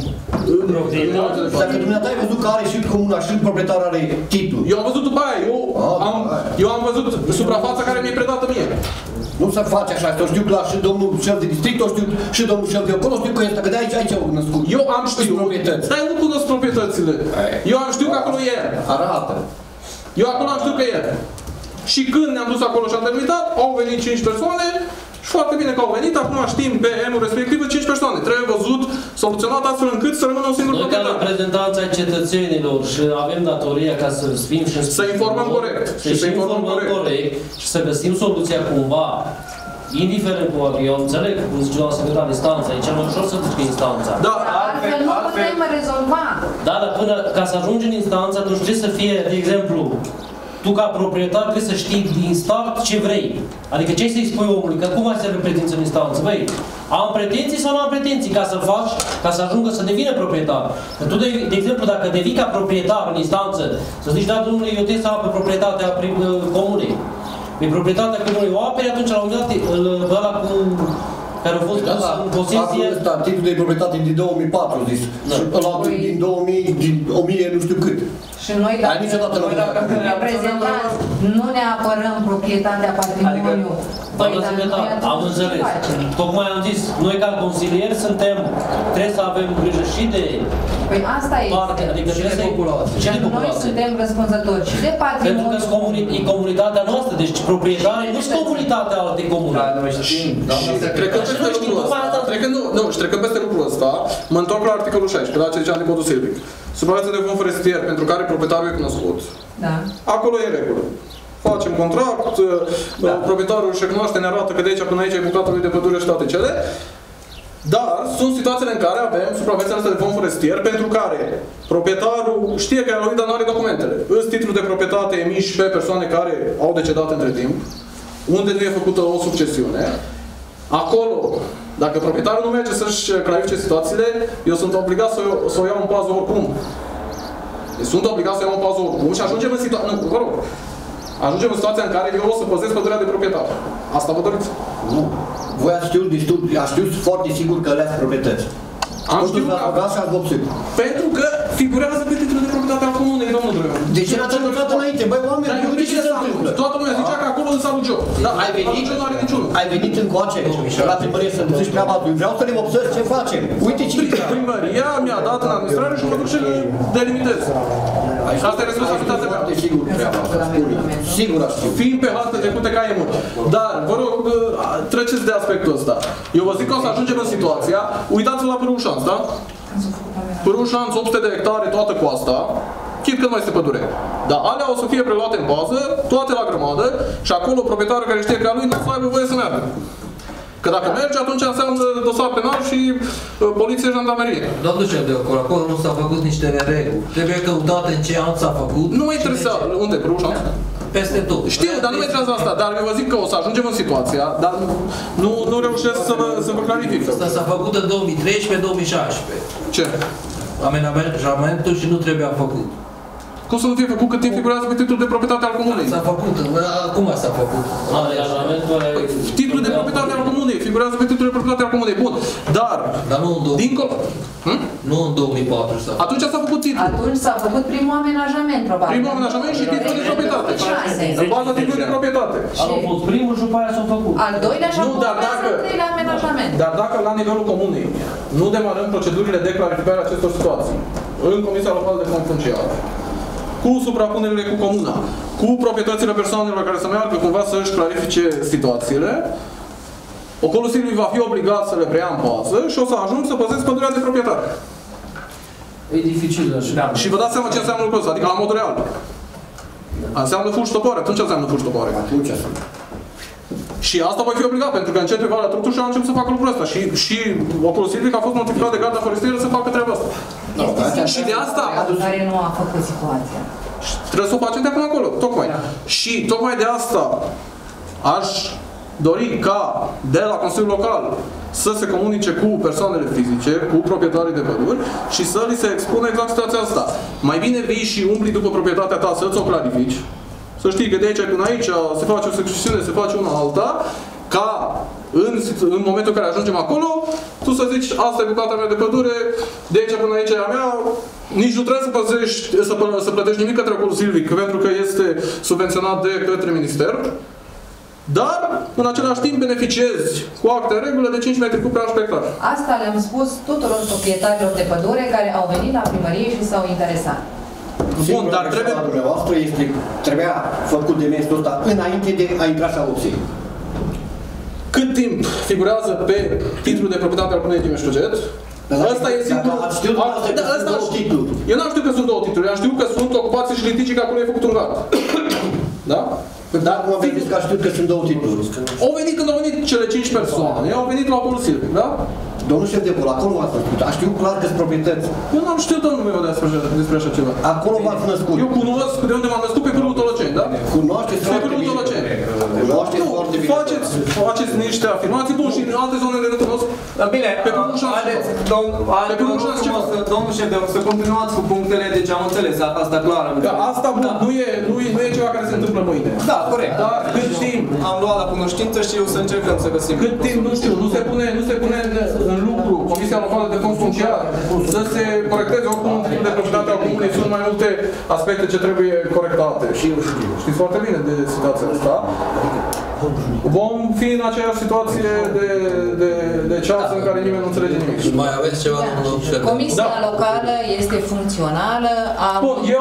Dacă dumneata ai văzut că are și comuna și proprietarul are titlul. Eu am văzut după aia, eu am văzut suprafața care mi-e predată mie. Nu se face așa, eu știu că și domnul șef de district, eu știu și domnul șef de acolo, știu că este, că de aici au născut. Eu am știut, dar eu nu cunosc proprietățile. Eu am știut că acolo e. Arată. Eu acolo am știut că e. Și când ne-am dus acolo și am delimitat, au venit 5 persoane și foarte bine că au venit, acum știm pe M-ul respectiv 5 persoane. Trebuie văzut, soluționat astfel încât să rămână un singur proprietar. Noi ca reprezentanța ai cetățenilor și avem datoria ca să fim și să informăm corect. Să informăm corect și să găsim soluția cumva, indiferent cu eu înțeleg, cum zice doamna secretar, instanța, e cel mai ușor să duci instanța. Da, altfel nu putem rezolva. Da, dar până ca să ajungi în instanță, atunci trebuie să fie, de exemplu, tu ca proprietar trebuie să știi din start ce vrei. Adică ce să-i spui omului, că cum ai să reprezinți în instanță? Băi, am pretenții sau nu am pretenții ca să faci, ca să ajungă să devină proprietar. Că tu, de exemplu, dacă devii ca proprietar în instanță, să zici, da, domnule, eu trebuie să am pe proprietatea comunei. Pe proprietatea comunei o apere, atunci la un dat, ăla cu care a fost în posesie... Titlul de proprietate din 2004, zis. Și ăla din 2000, din 1000, nu știu cât. Și noi, dacă reprezentați, nu ne apărăm proprietatea patrimoniului. Am înțeles. Tocmai am zis, noi ca consilieri suntem, trebuie să avem grijă și de Păi asta e. Adică și de populație. Noi suntem răspunzători și de patrimoniu. Pentru că e comunitatea noastră, deci proprietarii nu sunt comunitatea alte comune. Da, noi știm. Trecând peste lucrul ăsta, mă întorc la articolul 16, la ce ziceam de codul silvic. Suprafața de fond forestier pentru care proprietarul e cunoscut. Da. Acolo e regulă. Facem contract, proprietarul își recunoaște, ne arată că de aici până aici e bucata lui de pădure și toate cele. Dar sunt situațiile în care avem suprafețele astea de fond forestier pentru care proprietarul știe că e lui, dar nu are documentele. Îs titlul de proprietate emiși pe persoane care au decedat între timp, unde nu e făcută o succesiune. Acolo, dacă proprietarul nu merge să-și clarifice situațiile, eu sunt obligat să o iau în pază oricum. Deci sunt obligat să iau în pauză oricum și ajungem în situația... Nu, vă rog. Ajungem în situația în care eu o să păzesc pădurea de proprietate. Asta vă doriți? Nu. Voi ați știut foarte sigur că le-ați proprietăți. Am știut pentru că figurează pe titlul de proprietate al comunei, domnul Drău. De ce n-ați anunțat înainte? Băi, oameni, uite ce se întâmplă. Toată lumea zicea că acolo însă aluge. Da, ai venit încoace la primărie să-mi zici treaba lui. Vreau să ne observi ce facem. Uite ce primăria mi-a dat în administrare și mă duc și le delimitez. Asta e responsabilitatea mea. Sigur treaba. Sigur aș știu. Fiind pe hartă trecute ca emuri. Dar, vă rog, treceți de aspectul ăsta. Eu vă zic că o să ajungem în situația, uitați-vă la Pârâul Șanț, da? Pârâul Șanț, 800 de hectare, toată coasta, chit cât mai este pădure. Dar alea o să fie preluate în bază, toate la grămadă, și acolo proprietarul care știe că a lui nu o să aibă voie să meargă. Că dacă merge, atunci înseamnă dosar penal și poliție, jandarmerie. Domnul șef de acolo nu s-au făcut niște nereguli. Trebuie căutat în ce an s-a făcut. Nu mă interesează. Unde? Pârâul Șanț? Peste tot. Știu, dar nu mă interesează asta. Dar eu vă zic că o să ajungem în situația, dar nu reușesc să vă clarific. Asta s-a făcut în 2013-2016. Ce? Amenajamentul și nu trebuia făcut. Cum să nu fie făcut cât timp figurează pe titlul de proprietate al comunei? S-a făcut. Cum s-a făcut? Titlul de proprietate al comunei figurează pe titlul de proprietate al comunei. Bun. Dar nu în 2000. Dincolo. Nu în 2004 s-a făcut. Atunci s-a făcut titlul. Atunci s-a făcut primul amenajament, probabil. Primul amenajament și titlul de proprietate. În baza titlului de proprietate. A fost primul și după aia s-a făcut. Al doilea și acum al treilea amenajament. Dar dacă la nivelul comunei nu demarăm procedurile de clarificare a acestor situații în Comisia Locală de Fond Funciar, cu suprapunerile cu comuna, cu proprietățile persoanelor care să meargă cumva să își clarifice situațiile, Ocolul Silvic va fi obligat să le preia în bază și o să ajung să păzesc pădurea de proprietate. E dificil așa. Și vă dați seama ce înseamnă lucrul ăsta, adică la modul real. Înseamnă fulgi-topoare, atunci înseamnă fulgi-topoare. Și asta voi fi obligat, pentru că încet pe Valea Trutu și a început să facă lucrul ăsta. Și Ocolul Silvic a fost notificat de Garda Forestieră să facă treaba asta. Și de asta... Care nu a făcut situația. Trebuie să o facem de acum acolo, tocmai. Și tocmai de asta aș dori ca de la Consiliul Local să se comunice cu persoanele fizice, cu proprietarii de păduri și să li se expună exact situația asta. Mai bine vii și umbli după proprietatea ta să-ți o clarifici, să știi că de aici până aici se face o succesiune, se face una alta, ca în momentul în care ajungem acolo, tu să zici, asta e bucata mea de pădure, de aici până aici e a mea, nici nu trebuie să plătești nimic către Ocolul Silvic, pentru că este subvenționat de către minister, dar, în același timp, beneficiezi cu acte în regulă de 5 metri cub pe an pe hectar. Asta le-am spus tuturor proprietarilor de pădure care au venit la primărie și s-au interesat. Bun, dar trebuie... Trebuia făcut demersul ăsta înainte de a intra și a opții. Cât timp figurează pe titlul de proprietate al comunei Timiș-Tuget? Ăsta e singurul... Eu n-am știut că sunt două titluri, am știut că sunt ocupații și litigii, că acolo e făcut un gard. Da? Dar cum aveți zis că a știut că sunt două titluri? Au venit când au venit cele 5 persoane, au venit la Ocolul Silvic, da? Domnul șef de acolo, acolo v-ați născut. A știut clar că-s proprietăți. Eu n-am știut, domnul meu, despre așa ceva. Acolo v-ați născut. Eu cunosc de unde m-am născut pe Pârâul Toloceni, da? Cunoașteți foarte bine. Cunoașteți foarte bine. Faceți niște afirmații, bun, și în alte zone le recunosc. Bine, pe Pârâul Șanț. Domnul șef, să continuați cu punctele, deci am înțeles, asta clar. Asta, bun, nu e ceva care se întâmplă mâine. Da, corect. Dar cât timp am luat la cunoștință și eu să încercăm să găsim. Cât timp, nu știu, nu se pune în lucru Comisia Locală de Fond Funciar să se corecteze oricum în titlul de proprietate al comunei. Sunt mai multe aspecte ce trebuie corectate. Și știți foarte bine de situația asta. Vom fi în aceeași situație de ceas în care nimeni nu înțelege nimic. Mai aveți ceva? Comisia locală este funcțională, a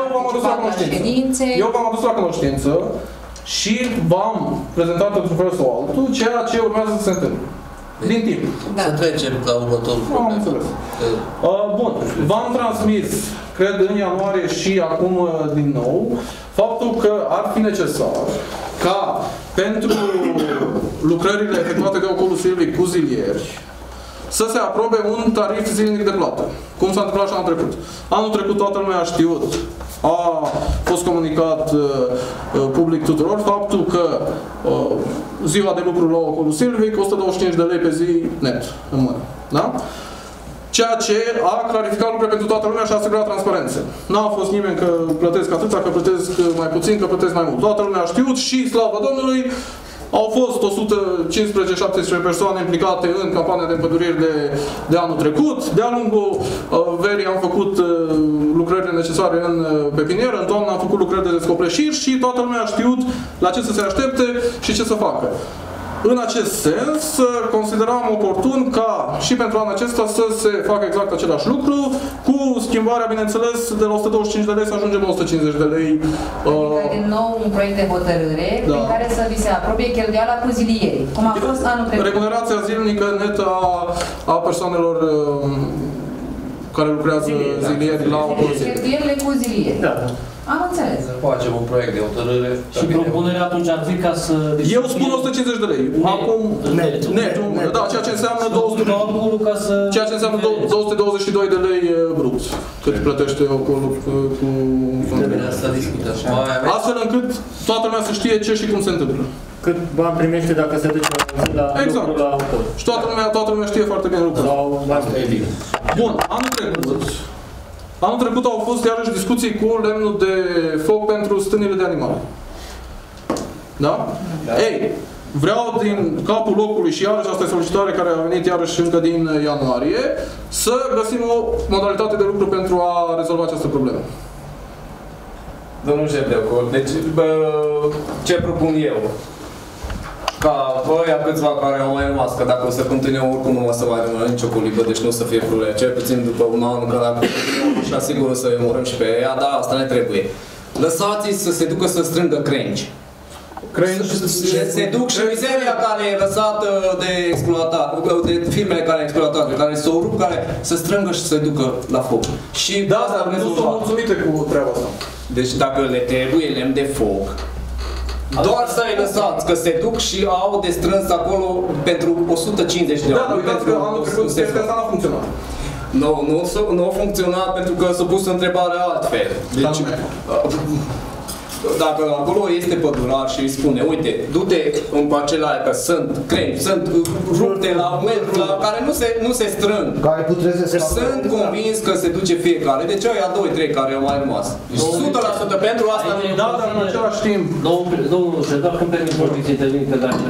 Eu v-am adus la cunoștință și v-am prezentat într-un fel sau altul ceea ce urmează să se întâmple. Din timp. Da. Să trecem la următorul problem. Am înțeles. Bun. V-am transmis, cred în ianuarie și acum din nou, faptul că ar fi necesar ca pentru lucrările efectuate de Ocolul Silvic cu zilieri să se aprobe un tarif zilnic de plată. Cum s-a întâmplat și anul trecut. Anul trecut toată lumea a știut, a fost comunicat public tuturor faptul că ziua de lucru la Ocolul Silvic, 125 de lei pe zi net, în mână. Da? ceea ce a clarificat lucrurile pentru toată lumea și a asigurat transparență. N-a fost nimeni că plătesc atâta, că plătesc mai puțin, că plătesc mai mult. Toată lumea a știut și, slavă Domnului, au fost 115-117 persoane implicate în campania de împăduriri de anul trecut. De-a lungul verii am făcut lucrările necesare în pepinieră, în toamnă am făcut lucrări de descopleșiri și toată lumea a știut la ce să se aștepte și ce să facă. În acest sens, consideram oportun ca și pentru anul acesta să se facă exact același lucru, cu schimbarea, bineînțeles, de la 125 de lei să ajungem la 150 de lei. Adică, din nou, un proiect de hotărâre prin care să vi se apropie cheltuiala cu zilierii, cum a fost anul trecut. Remunerația zilnică netă a persoanelor care lucrează zilieri la o zi. Cheltuielile cu zilieri. Da. Am înțeles. Facem un proiect de hotărâre. Și propunerea atunci ar fi ca să... Eu spun 150 de lei. Acum, net. Da, ceea ce înseamnă 222 de lei brut. Cât plătește acolo cu fondul. Astfel încât toată lumea să știe ce și cum se întâmplă. Cât bani primește dacă se duce la exact. lucru la autor. Și toată lumea știe foarte bine lucrul. Bun, anul trecut au fost iarăși discuții cu lemnul de foc pentru stânile de animale. Da? Ei, vreau din capul locului și iarăși asta e solicitare care a venit iarăși încă din ianuarie, să găsim o modalitate de lucru pentru a rezolva această problemă. Domnul șef de acord. Deci, ce propun eu? Ca ăia câțiva care au mai rămas, că dacă o să continue, oricum nu o să mai rămână nicio colibă, deci nu o să fie probleme. Cel puțin după un an, că dacă și asigur o să omorâm și pe ea, da, asta ne trebuie. Lăsați-i să se ducă să strângă crengi. Se duc și mizeria care e lăsată de exploatat, de firmele care exploatat, care se rup, care să strângă și să se ducă la foc. Și da, dar nu sunt mulțumite cu treaba asta. Deci dacă le trebuie lemn de foc, doar să-i lăsați, că se duc și au de strâns acolo pentru 150 de ani. Da, dar uitați că anul trecut asta n-a funcționat. Nu a funcționat pentru că s-a pus întrebarea altfel. Deci, dacă acolo este pădurar și îi spune, uite, du-te în parcela aia, că sunt cremi, sunt rupte la metru, la care nu se strâng. Sunt convins că se duce fiecare, deci ăia 2-3 care au mai rămas. 100% pentru asta nu. Da, dar în același timp. Domnul șef, dacă îmi permit vorbiți să intervin, că dacă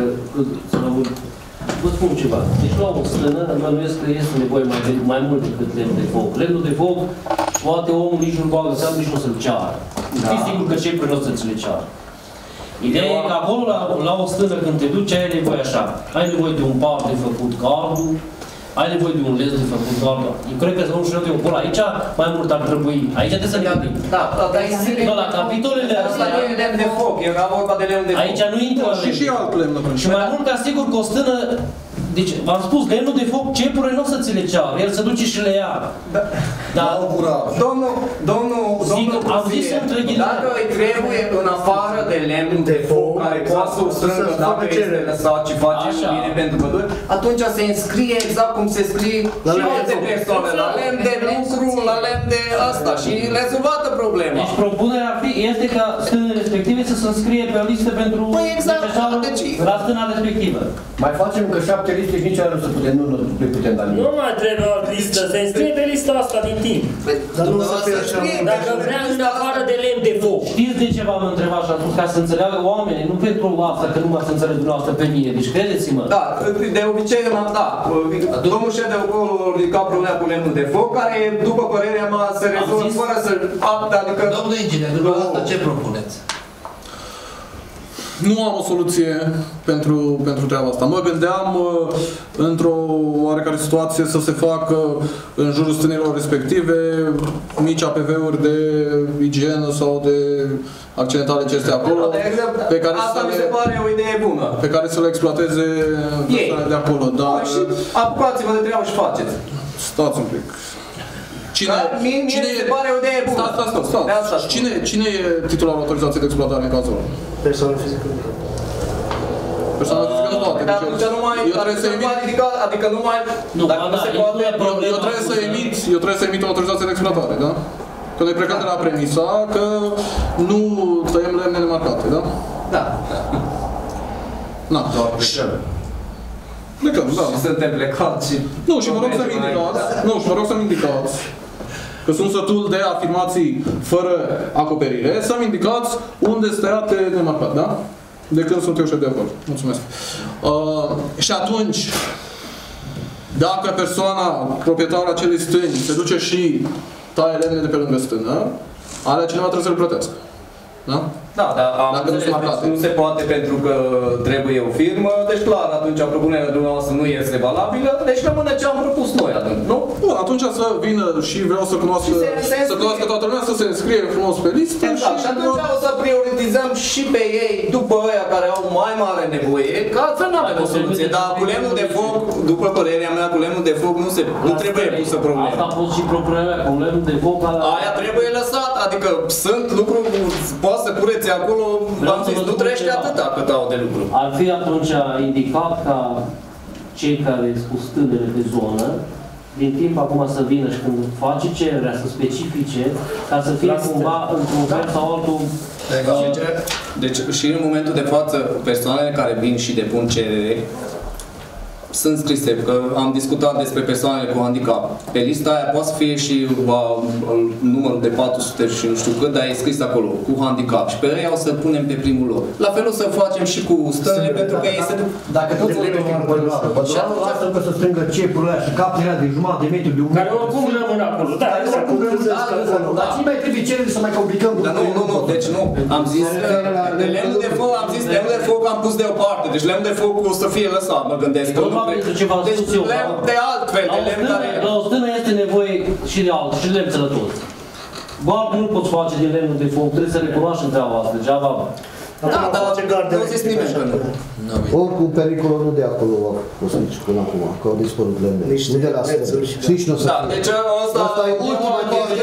vă spun ceva. Deci la o stână, învăluiesc că este nevoie mai mult decât lemn de foc. Lemnul de foc, poate omul nici nu-l bagă seama, nici nu să-l ceară. Fii sigur că cei nu o să-ți le ceară. Ideea e că acolo, la o stână, când te duci, ai nevoie așa. Ai nevoie de un par de făcut gardul, ai nevoie de un lez de făcut gardul. Eu cred că să nu știu eu acolo, aici mai mult ar trebui. Aici trebuie să ne gândim. Da, la capitolele astea. Nu e lemn de foc, era vorba de lemn de foc. Aici nu intră și alt lemn. Și mai mult ca sigur că o stână, deci v-am spus, lemnul de foc, cepurile nu o să ți le ceară, el se duce și le ia. Dar, domnul, am zis între ghilimele. Dacă îi trebuie în afară de lemn de foc, care poate să o strângă dacă este lăsat și face bine pentru păduri, atunci se înscrie exact cum se scrie și alte persoane, la lemn de lucru, la lemn de asta și rezolvată problema. Deci propunerea este ca stânile respective să se înscrie pe o listă pentru la stâna respectivă. Mai facem încă 7 liste și nici nu se putem, nu putem da nimic. Nu mai trebuie o listă, se înscrie pe lista asta din timp. Dacă vrea în afară de lemn de foc. Știți de ce v-am întrebat și am spus ca să înțeleagă oamenii, nu pentru asta, că nu m-ați înțeles dumneavoastră pe mine, deci credeți-mă. Da, de obicei, da, domnul șef de acolo ridica problema cu lemnul de foc, care, după părerea mea, se rezolvă fără să... Adică... Domnul inginer, dumneavoastră ce propuneți? Nu am o soluție pentru treaba asta. Mă gândeam într-o oarecare situație să se facă în jurul stânilor respective mici APV-uri de igienă sau de accidentale ce este acolo, pe care asta mi se pare o idee bună. Pe care să le exploateze persoanele de acolo. Dar și apucați-vă de treabă și faceți. Stați un pic. Mie mi se pare o idee bună. Stați. Cine e titularul autorizației de exploatare în cazul ăla? Persoană fizică. Persoana fizică nu poate. Dar atunci nu mai... Adică nu mai... Dacă nu se poate... Eu trebuie să emit o autorizație de exploatare, da? Că noi plecăm de la premisa că nu tăiem lemne nemarcate, da? Da. Na. Plecăm, da. Și suntem plecați și... Nu, și vă rog să-mi indicați, că sunt sătul de afirmații fără acoperire, să-mi indicați unde este tăiate nemarcat, da? De când sunt eu șef de acord. Mulțumesc. Și atunci, dacă persoana, proprietarul acelei stâni, se duce și taie lemne de pe lângă stână, alea cineva trebuie să-l plătească. Da? Da, dar nu se poate pentru că trebuie o firmă, deci clar, atunci propunerea dumneavoastră nu este valabilă, deci rămâne ce am propus noi atunci, nu? Bun, atunci să vină și vreau să cunoască, toată lumea, să se înscrie frumos pe listă. Exact, și atunci o să prioritizăm și pe ei, după ăia care au mai mare nevoie, că altfel nu avem o soluție, dar cu lemnul de foc, după părerea mea, cu lemnul de foc nu trebuie pusă problema. Asta a fost și propunerea, cu lemnul de foc aia trebuie lăsat, adică sunt lucruri, poate să cureți acolo, v-am zis, nu trăiește atâta cât au de lucru. Ar fi atunci indicat ca cei care cu stânele pe zonă, din timp acum să vină și când face cererea să specifice, ca să fie cumva într-un fel sau altul. Deci și în momentul de față, persoanele care vin și depun cerere, sunt scrise, că am discutat despre persoanele cu handicap. Pe lista aia poate să fie și numărul de 400 și nu știu cât, dar e scris acolo, cu handicap. Și pe ei o să punem pe primul loc. La fel o să facem și cu stările, pentru că ei se... Dacă tot se trebuie pădurarul lasă că să strângă cepurile și captele de jumătate de metru de un metru. Care oricum rămân acolo. Da, oricum rămân acolo. Dar ce mai trebuie cerere să mai complicăm? Dar nu, deci nu. Am zis lemnul de foc, lemnul de foc am pus deoparte. Deci lemnul de foc o să fie lăsat, mă gândesc. Deci lemn de altfel, de lemn care... La o stână este nevoie și de altul, și de lemn sănătos. Gard nu poți face din lemnul de foc, trebuie să recunoaștem treaba asta, degeaba. Da, dar nu zis nimeni că nu. Oricum, pericolul nu de acolo a fost nici până acum, că au dispărut lemne. Nici de la stână. Nici nu o să fie. Da, deci asta e ultima chestie.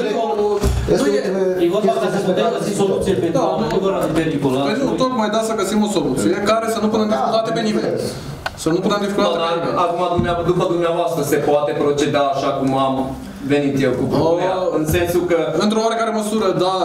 E vorba că se putea găsi soluție pentru adevărat de pericol. Păi nu, tocmai da să găsim o soluție care să nu punem dificultate pe nimeni. Să nu putem dificultate pe nimeni. Acum, după dumneavoastră, se poate proceda așa cum am venit eu cu problema, în sensul că... Într-o oarecare măsură, dar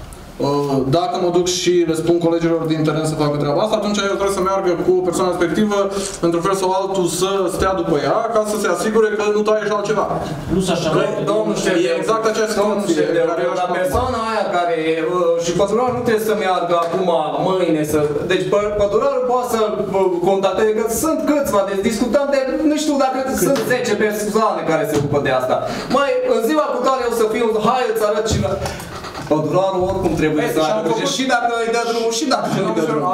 dacă mă duc și le spun colegilor din teren să facă treaba asta, atunci eu trebuie să meargă cu persoana respectivă, într-un fel sau altul, să stea după ea, ca să se asigure că nu taie și altceva. Nu s-a așa. Domnul șef, e exact această situație. La persoana aia care... Și pădurarul nu trebuie să meargă acum, mâine, să... Deci pădurarul poate să contacteze, că sunt câțiva, deci discutăm de... Nu știu dacă sunt 10 persoane care se ocupă de asta. Mai în ziua cu tare o să fiu, hai îți arăt și la... Pădurarul oricum trebuie să aibă grijă și dacă îi dă drumul și dacă nu îi dă drumul.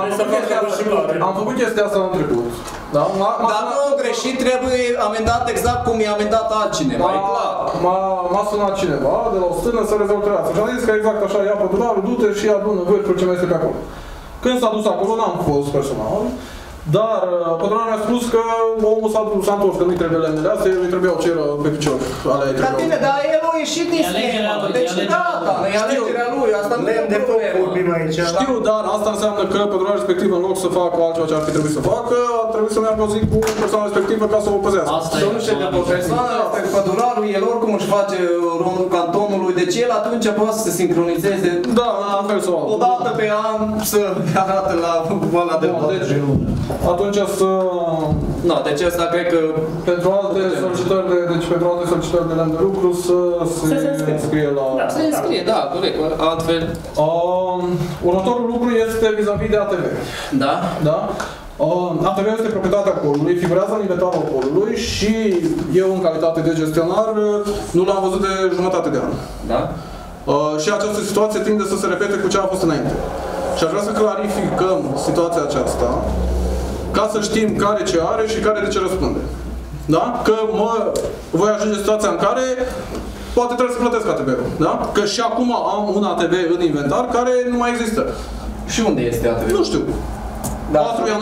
Am făcut chestia asta în trecut. Dacă o greșit, trebuie amendat exact cum i-a amendat altcineva, e clar. M-a sunat cineva de la o stână să rezolve treaba. Și am zis că exact așa, ia pădurarul, du-te și adună vârful ce mai este pe acolo. Când s-a dus acolo, n-am fost personal. Dar pădurarul mi-a spus că omul s-a întors, că nu-i trebuie lemnele astea, îi trebuiau cer pe picior. Ca tine, dar el a ieșit din schemă. Deci gata, e alegerea lui, asta nu e problemă. Știu, dar asta înseamnă că pădurarul respectiv, în loc să facă altceva ce ar fi trebuit să facă, ar trebui să meargă o zi cu persoana respectivă ca să o păzească. Să nu știu că persoana asta, pădurarul, el oricum își face rondul cantonului, deci el atunci poate să se sincronizeze. Da, în fel sau altul. O dată pe an să arată la ăla de atunci să... Nu, deci asta cred că... Pentru alte solicitări de lemn de lucru să se înscrie la... Da, se înscrie, da, corect, altfel... Următorul lucru este vis-a-vis de ATV. Da? Da? ATV este proprietatea polului, figurează în inventarul polului și eu, în calitate de gestionar, nu l-am văzut de jumătate de an. Da? Și această situație tinde să se repete cu ce a fost înainte. Și aș vrea să clarificăm situația aceasta, ca să știm care ce are și care de ce răspunde. Da? Că voi ajunge situația în care poate trebuie să plătesc ATV-ul. Da? Că și acum am un ATV în inventar care nu mai există. Și unde este ATV-ul? Nu știu. Da.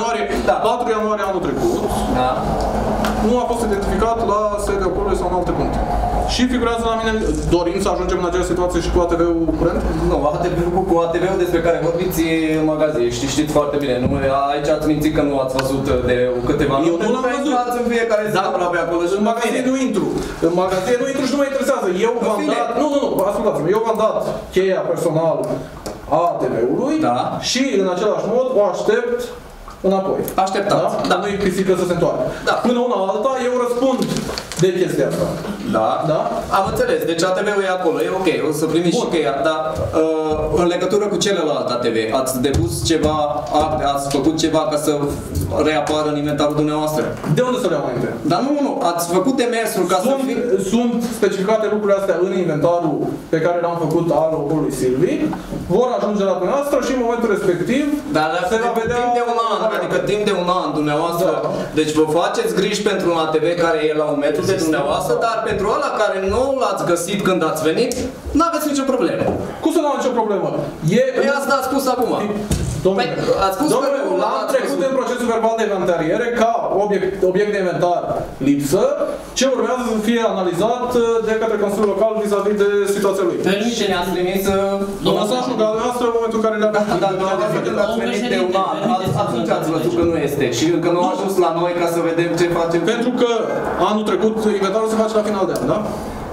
4 ianuarie anul trecut. Da. Nu a fost identificat la sediul polului sau în alte puncte. Și figurează la mine, dorim să ajungem în această situație și cu ATV-ul curent? Nu, cu ATV-ul despre care vorbiți în magazin, știți foarte bine. Nu, aici ați mințit că nu ați văzut de câteva minute. Eu nu l-am văzut. În fiecare zi aproape acolo. În magazin nu intru. În magazin nu intru și nu mă interesează. Eu v-am dat... Nu, ascultați-mă. Eu v-am dat cheia personală a ATV-ului și în același mod o aștept înapoi. Așteptați. Da? Nu e pisică să se întoarcă. Da. Până una alta, eu răspund de chestia asta. Da. Da? Am înțeles. Deci ATV-ul e acolo. E ok. O să primiți și cheia. Dar în legătură cu celălalt ATV, ați depus ceva acte, ați făcut ceva ca să reapară în inventarul dumneavoastră? De unde să le iau înainte? Dar nu. Ați făcut demersul ca să fie... Sunt specificate lucrurile astea în inventarul pe care l-am făcut al locului Silvii. Vor ajunge la dumneavoastră și în momentul respectiv dar se va vedea... timp de un an, adică timp de un an dumneavoastră. Da. Deci vă faceți griji pentru un ATV care e la un metru de dumneavoastră, dar pentru ăla care nu l-ați găsit când ați venit, nu aveți nicio problemă. Cum să nu am nicio problemă? Păi asta ați spus acum. Domnule, l-am trecut în procesul verbal de inventariere ca obiect de inventar lipsă, ce urmează să fie analizat de către Consiliul Local vis-a-vis de situația lui. Și ne-ați trimis mesajul ca dumneavoastră în momentul în care le-a venit. Dar dumneavoastră când ați venit de un an, atunci ați văzut că nu este și încă nu a ajuns la noi ca să vedem ce facem. Pentru că anul trecut inventarul se face la final de an, da?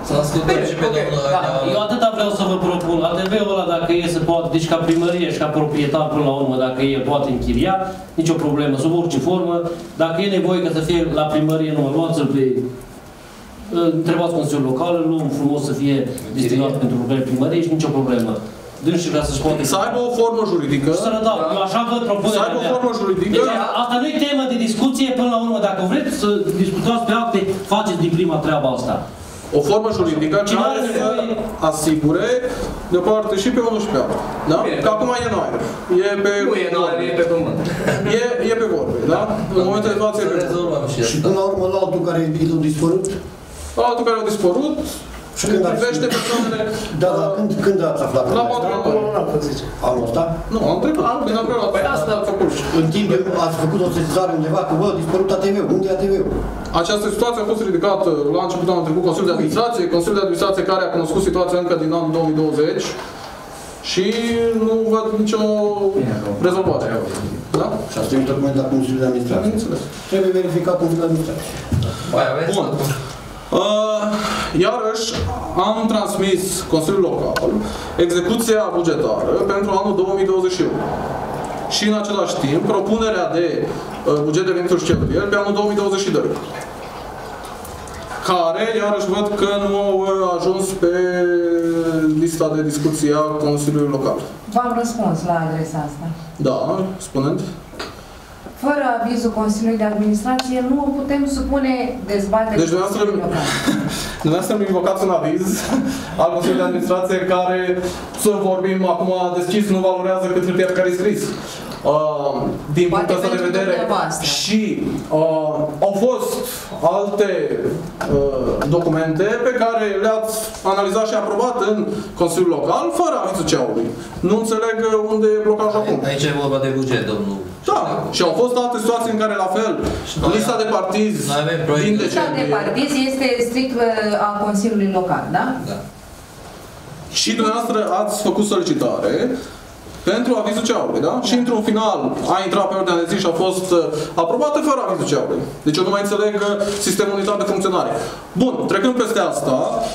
Eu atâta vreau să vă propun. ATV-ul ăla, dacă e să poate, deci ca primărie și ca proprietar până la urmă, dacă e poate închiria, nicio problemă, sub orice formă. Dacă e nevoie ca să fie la primărie, nu luați-l pe... Întrebați Consiliul Local, îl luăm frumos să fie destinat pentru lucrări primărie și nicio problemă. Dânsi ca să-și poate... Să aibă o formă juridică. Și să rădau. Eu așa văd propunerea Să aibă o formă juridică. Deci asta nu e temă de discuție până la urmă. Dacă vreți să discutați pe acte, faceți din prima treaba asta. O formă juridică care să asigure de o parte și pe unul și pe altul. Da? Că acum e în aer. Nu e în aer, e pe pământ. E pe vorbe, da? În momentul de față e pe vorbe. Și până la urmă la altul care i-a dispărut? La altul care a dispărut, și când privește persoanele... Da, dar când ați aflat? La 4 ani. Anul ăsta? Nu, anul trecut. Când am preluat. Păi asta am făcut. În timp ați făcut o sesizare undeva că, bă, a dispărut ATV-ul. Unde e ATV-ul? Această situație a fost ridicată la începutul anului trecut Consiliul de Administrație. Consiliul de Administrație care a cunoscut situația încă din anul 2020 și nu văd nicio rezolvare. Da? Și ați trimis documentul la Consiliul de Administrație. Trebuie verificat Consiliul de Administrație. Bun. Iarăși am transmis Consiliul Local execuția bugetară pentru anul 2021 și în același timp propunerea de buget de venituri și cheltuieli pe anul 2022 care iarăși văd că nu au ajuns pe lista de discuție a Consiliului Local. V-am răspuns la adresa asta. Da, spunând. Fără avizul Consiliului de Administrație nu putem supune dezbaterea. Deci dumneavoastră îmi invocați un aviz al Consiliului de Administrație care, să vorbim acum deschis, nu valorează cât hârtia pe care e scris. Din punctul ăsta de vedere. Și au fost alte documente pe care le-ați analizat și aprobat în Consiliul Local, fără avizul CEA-ului. Nu înțeleg unde e blocajul acum. Aici e vorba de buget, domnul. Da, și au fost alte situații în care, la fel, lista de partizi din decembrie... Lista de partizi este strict a Consiliului Local, da? Da. Și dumneavoastră ați făcut solicitare pentru avizul CEA-ului, da? Și într-un final a intrat pe ordinea de zi și a fost aprobată fără avizul CEA-ului. Deci eu nu mai înțeleg sistemul unitar de funcționare. Bun, trecând peste asta,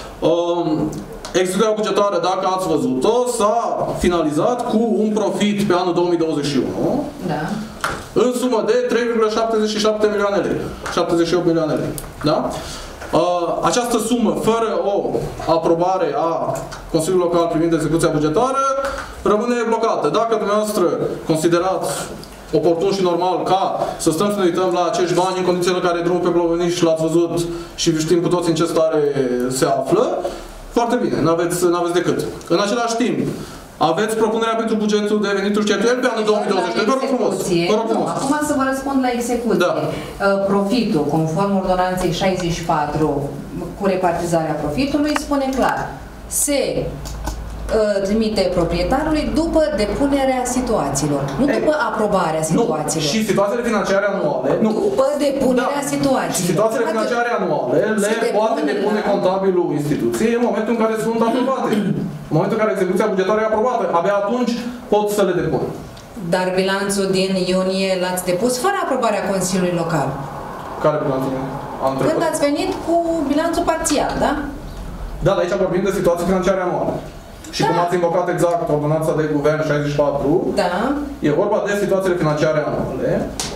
execuția bugetară, dacă ați văzut-o, s-a finalizat cu un profit pe anul 2021 în sumă de 3,77 milioane lei. 78 milioane lei. Da? Această sumă, fără o aprobare a Consiliului Local privind execuția bugetară, rămâne blocată. Dacă dumneavoastră considerați oportun și normal ca să stăm să ne uităm la acești bani în condițiile în care drumul pe Ploveniș și l-ați văzut și știm cu toți în ce stare se află, foarte bine, n-aveți decât. În același timp, aveți propunerea pentru bugetul de venituri cheltuieli pe anul 2020. Vă rog frumos. Acum să vă răspund la execuție. Da. Profitul, conform ordonanței 64, cu repartizarea profitului, spune clar. Se trimite proprietarului după depunerea situațiilor, nu după aprobarea situațiilor. Și situațiile financiare anuale. După depunerea situațiilor. Și situațiile financiare anuale le poate depune contabilul instituției în momentul în care sunt aprobate. În momentul în care execuția bugetară e aprobată. Abia atunci pot să le depun. Dar bilanțul din iunie l-ați depus fără aprobarea Consiliului Local. Care bilanțul? Când ați venit cu bilanțul parțial, da? Da, dar aici vorbim de situații financiare anuale. Și cum ați invocat exact ordonanța de guvern 64, da. E vorba de situațiile financiare anuale,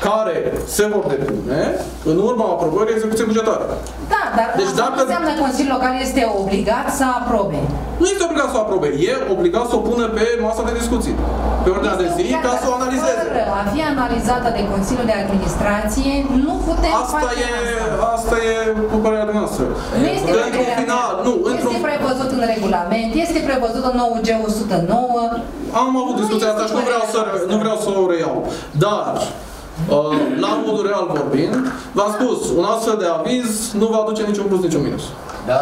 care se vor depune în urma aprobării execuției bugetare. Da, dar deci asta dacă nu înseamnă că Consiliul Local este obligat să aprobe. Nu este obligat să o aprobe, e obligat să o pună pe masa de discuții, pe ordinea de zi, ca să o analizeze. Fără a fi analizată de Consiliul de Administrație, nu putem face asta e cu părerea dumneavoastră. Nu este este prevăzut în regulament, este prevăzut în OUG 109. Am avut discuția asta și nu vreau să o reiau. Dar, la modul real vorbind, v-am spus, un astfel de aviz nu va aduce niciun plus, niciun minus. Da?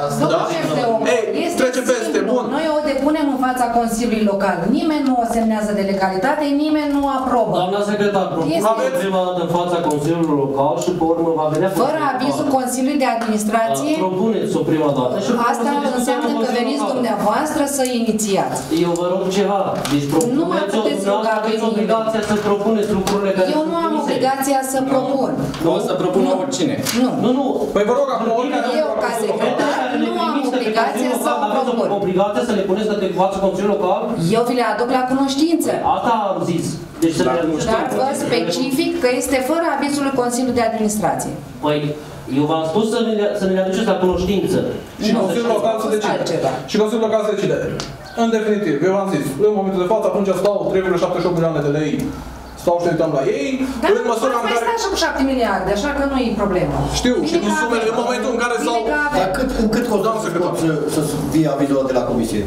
Ei, trece peste, bun. Noi o depunem în fața Consiliului Local. Nimeni nu o semnează de legalitate, nimeni nu aprobă. Doamna secretar, propuneți prima dată în fața Consiliului Local și pe urmă va venea... Fără avizul Consiliului de Administrație? Propuneți-o prima dată și... Asta înseamnă că veniți dumneavoastră să inițiați. Eu vă rog ceva. Deci propuneți-o, dumneavoastră aveți obligația să propuneți lucrurile care... Eu nu am obligația să propun. Nu o să propună oricine. Nu. Păi vă rog, acum eu ca secretar nu am obligația să propun. Obligația să le puneți către fața Consiliului Local? Eu vi le aduc la cunoștință. Asta am zis. Deci să le dar vă specific că este fără avizul Consiliului de Administrație. Păi, eu v-am spus să ne le aduceți la cunoștință. Și Consiliul Local să decide. Și Consiliul Local să decide. În definitiv, eu v-am zis, în momentul de față, atunci stau 3,78 milioane de lei. Stau și ne uităm la ei, în măsura în care... Dar stai și cu 7 miliarde, așa că nu e problemă. Știu, și nu sumele în momentul în care s-au... Dar în cât costă să fie avizul de la Comisie?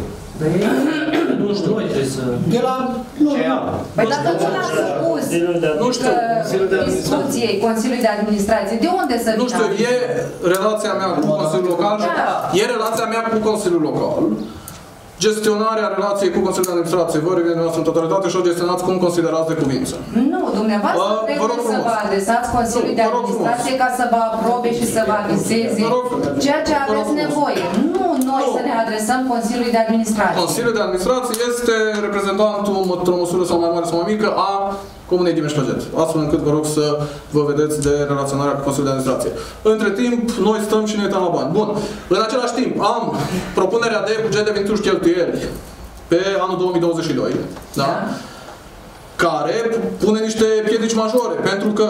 Nu știu, noi trebuie să... De la... Păi dacă nu l-a supus discuției Consiliului de Administrație, de unde să vină? Nu știu, e relația mea cu Consiliul Local, e relația mea cu Consiliul Local. Gestionarea relației cu Consiliul de Administrație vă revine noastră în totalitate și o gestionați cum considerați de cuvință. Nu, dumneavoastră trebuie să vă adresați Consiliului de Administrație ca să vă aprobe și să vă aviseze ceea ce aveți nevoie. Nu noi să ne adresăm Consiliului de Administrație. Consiliul de Administrație este reprezentantul, într-o măsură sau mai mare sau mai mică, a Comunei Dimeș-Păget, astfel încât vă rog să vă vedeți de relaționarea cu Consiliul de Administrație. Între timp, noi stăm și ne uităm la bani. Bun. În același timp, am propunerea de buget de venituri și cheltuieli pe anul 2022, da? Care pune niște piedici majore, pentru că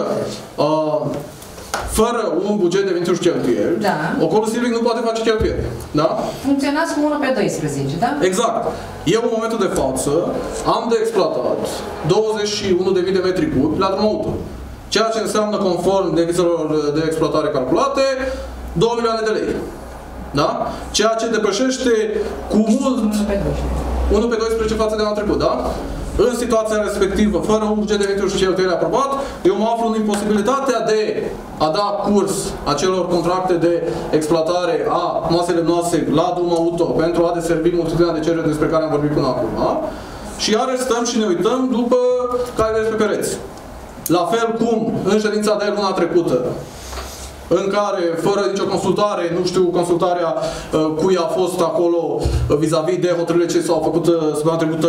fără un buget de venituri și cheltuieli, Ocolul Silvic nu poate face cheltuieli. Da? Funcționați cu 1 pe 12, da? Exact. Eu, în momentul de față, am de exploatat 21.000 de metri cubi la drumul auto. Ceea ce înseamnă, conform devizelor de exploatare calculate, 2 milioane de lei. Da? Ceea ce depășește cu mult 1 pe 12 față de anul trecut, da? În situația respectivă, fără un buget de venituri și cheltuieli aprobat, eu mă aflu în imposibilitatea de a da curs acelor contracte de exploatare a maselor noastre la drum auto pentru a deservi multitudinea de cereri despre care am vorbit până acum. Și iarăși stăm și ne uităm după caiele pe pereți. La fel cum în ședința de luna trecută, în care, fără nicio consultare, nu știu consultarea cui a fost acolo vis-a-vis de hotărârile ce s-au făcut săptămâna trecută,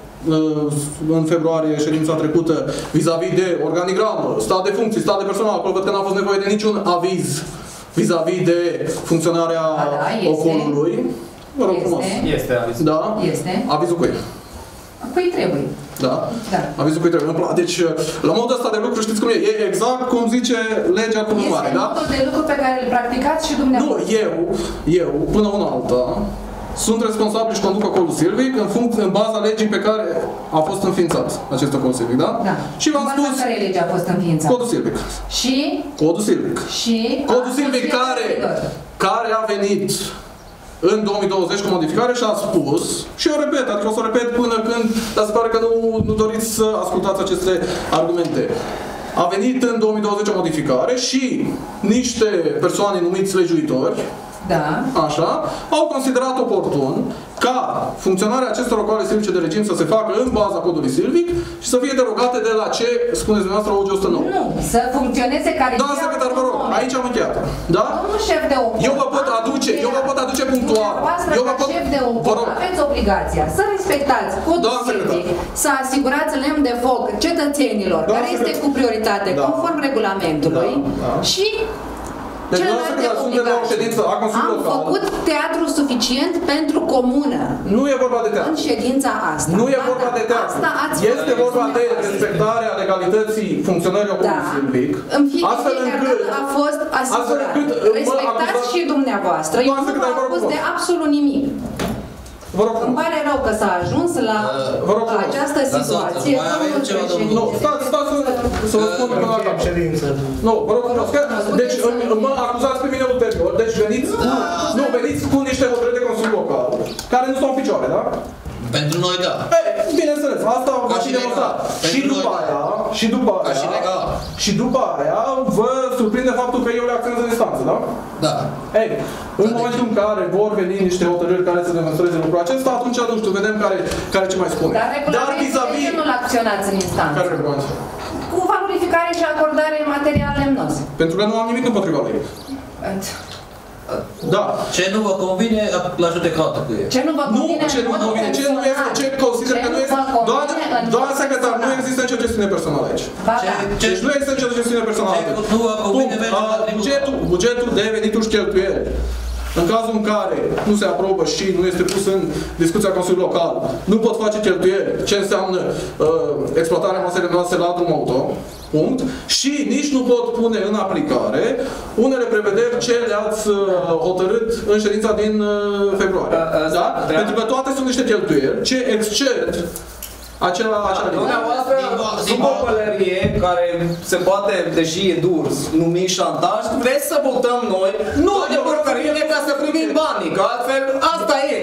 în februarie, ședința trecută, vis-a-vis de organigramă, stat de funcții, stat de personal, acolo văd că n-a fost nevoie de niciun aviz vis-a-vis de funcționarea ocolului. Vă rog frumos. Este avizul. Da? Este. Avizul cui? Cui trebuie. Da? Avizul cui trebuie. Deci, la modul ăsta de lucru, știți cum e? E exact cum zice legea cu numare, da? Este modul de lucru pe care îl practicați și dumneavoastră. Nu, eu, până una alta, sunt responsabil și conduc Ocolul Silvic în baza legii pe care a fost înființat acest Ocol Silvic, da? Da. Și v-am spus... care lege a fost înființat? Codul Silvic. Și? Codul Silvic. Și? Codul Silvic care a venit în 2020 cu modificare și a spus, și eu repet, adică o să o repet până când, dar se pare că nu doriți să ascultați aceste argumente. A venit în 2020 o modificare și niște persoane numiți legiuitori, așa, au considerat oportun ca funcționarea acestor locale silvice de regim să se facă în baza codului silvic și să fie derogate de la ce spuneți dumneavoastră OUG 109. Nu, să funcționeze care... Doamna secretar, vă rog, aici am încheiat. Da? Domnul șef de ocol, eu vă pot aduce punctual. Eu vă pot... șef de ocol, aveți obligația să respectați codul silvic, să asigurați lemn de foc cetățenilor, care este cu prioritate, conform regulamentului, și Deci dumneavoastră când ajunge la o ședință a Consiliului Local... Am făcut teatru suficient pentru comună. Nu e vorba de teatru. În ședința asta. Nu e vorba de teatru. Este vorba de respectarea legalității funcționării Ocolului Silvic. În fiecare dată a fost asigurat. Respectați și dumneavoastră. Eu nu v-am pus de absolut nimic. Îmi pare rău că s-a ajuns la această situație. Nu, stați să vă spun până la capăt. Nu, vă rog frumos, deci mă acuzați pe mine ulterior, deci veniți cu niște hotărâri de Consiliu Local, care nu stau în picioare, da? Pentru noi, da. Bineînțeles, asta va fi demonstrat. Și după aia vă surprinde faptul că eu le acționez în instanță, da? Da. În momentul în care vor veni niște hotărâri care să demonstreze lucrul acesta, atunci, nu știu, vedem care ce mai spune. Dar regulamentul nu-l acționați în instanță. Care regulament? Cu valorificare și acordare în material lemnos. Pentru că nu am nimic împotriva lui. Da. Ce nu vă convine, la judecată cu el. Ce nu vă convine? Ce nu convine? Ce consider că nu este? Doamna secretar, nu există nicio gestiune personală aici. Deci nu există nicio gestiune personală. Nu vă convine, bugetul de venituri și cheltuieli. În cazul în care nu se aprobă și nu este pus în discuția Consiliului Local, nu pot face cheltuieli, ce înseamnă exploatarea masei lemnoase la drum auto, punct, și nici nu pot pune în aplicare unele prevederi ce le-ați hotărât în ședința din februarie. Da? Pentru că toate sunt niște cheltuieli ce exced acela dumneavoastră, sub o pălărie care se poate, deși e durs, numi șantaj, vreți să votăm noi toate porcările ca să primim banii, că altfel asta e.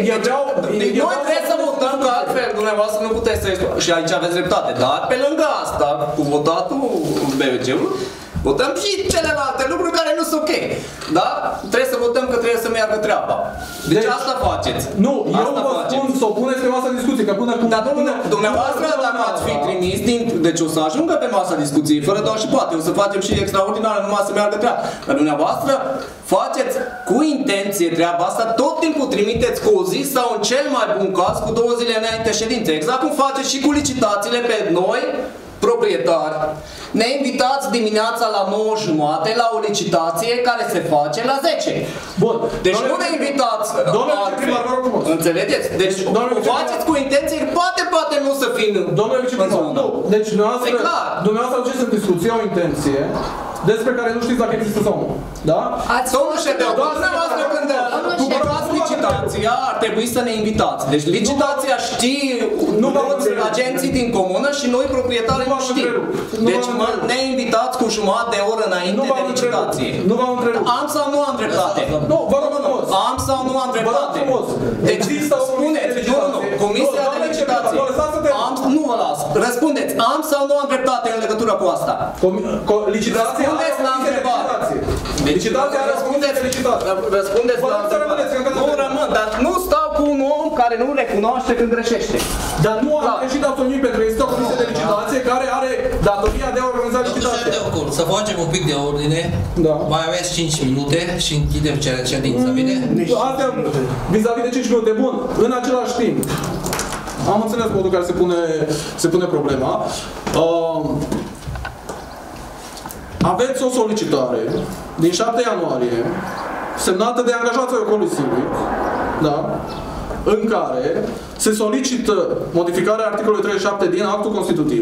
Noi trebuie să votăm, că altfel dumneavoastră nu puteți să... Și aici aveți dreptate, dar pe lângă asta, cu votatul BVC-ului, votăm și celelalte lucruri care nu sunt ok. Da? Trebuie să votăm că trebuie să meargă treaba. Deci asta faceți. Nu, eu vă spun să o puneți pe masa discuției, că până cum... Dar dumneavoastră, dacă ați fi trimis, deci o să ajungă pe masa discuției, fără doar și poate, o să facem și extraordinară, numai să meargă treaba. Dar dumneavoastră faceți cu intenție treaba asta, tot timpul trimiteți cu o zi sau în cel mai bun caz cu 2 zile înainte ședințe. Exact cum faceți și cu licitațiile pe noi, proprietari. Ne invitați dimineața la 9:30 la o licitație care se face la 10. Bun. Deci nu ne invitați altfel. Înțelegeți? Deci o faceți cu intenție, poate nu să fie în zonă. Nu. Deci dumneavoastră aduceți în discuție o intenție despre care nu știți dacă există sau nu. Da? Domnul Ședeu, dumneavoastră când publicați licitația, ar trebui să ne invitați. Deci licitația știe toți agenții din comună și noi proprietarii nu știm. Deci ne invitați cu jumătate de oră înainte de licitație. Nu v-am întrerupt. Am sau nu am dreptate? Nu, vă rog frumos. Am sau nu am dreptate? Deci spuneți, Comisia de licitație. Nu vă las. Răspundeți, am sau nu am dreptate în legătură cu asta? Licitația răspundeți la întrebare. Licitația răspundeți la licitație. Răspundeți la întrebare. Nu rămân, dar nu stau cu un om care nu recunoaște când greșește. Dar nu am greșit absolut nimic, pentru că există o comisie de licitație care are datoria de a organiza licitația. Să facem un pic de ordine. Da. Mai aveți 5 minute și închidem ședința, bine? Astea vis-a-vis de 5 minute. Bun, în același timp, am înțeles modul care se pune problema. Aveți o solicitare din 7 ianuarie semnată de angajații Ocolului Silvic, da? În care se solicită modificarea articolului 37 din actul constitutiv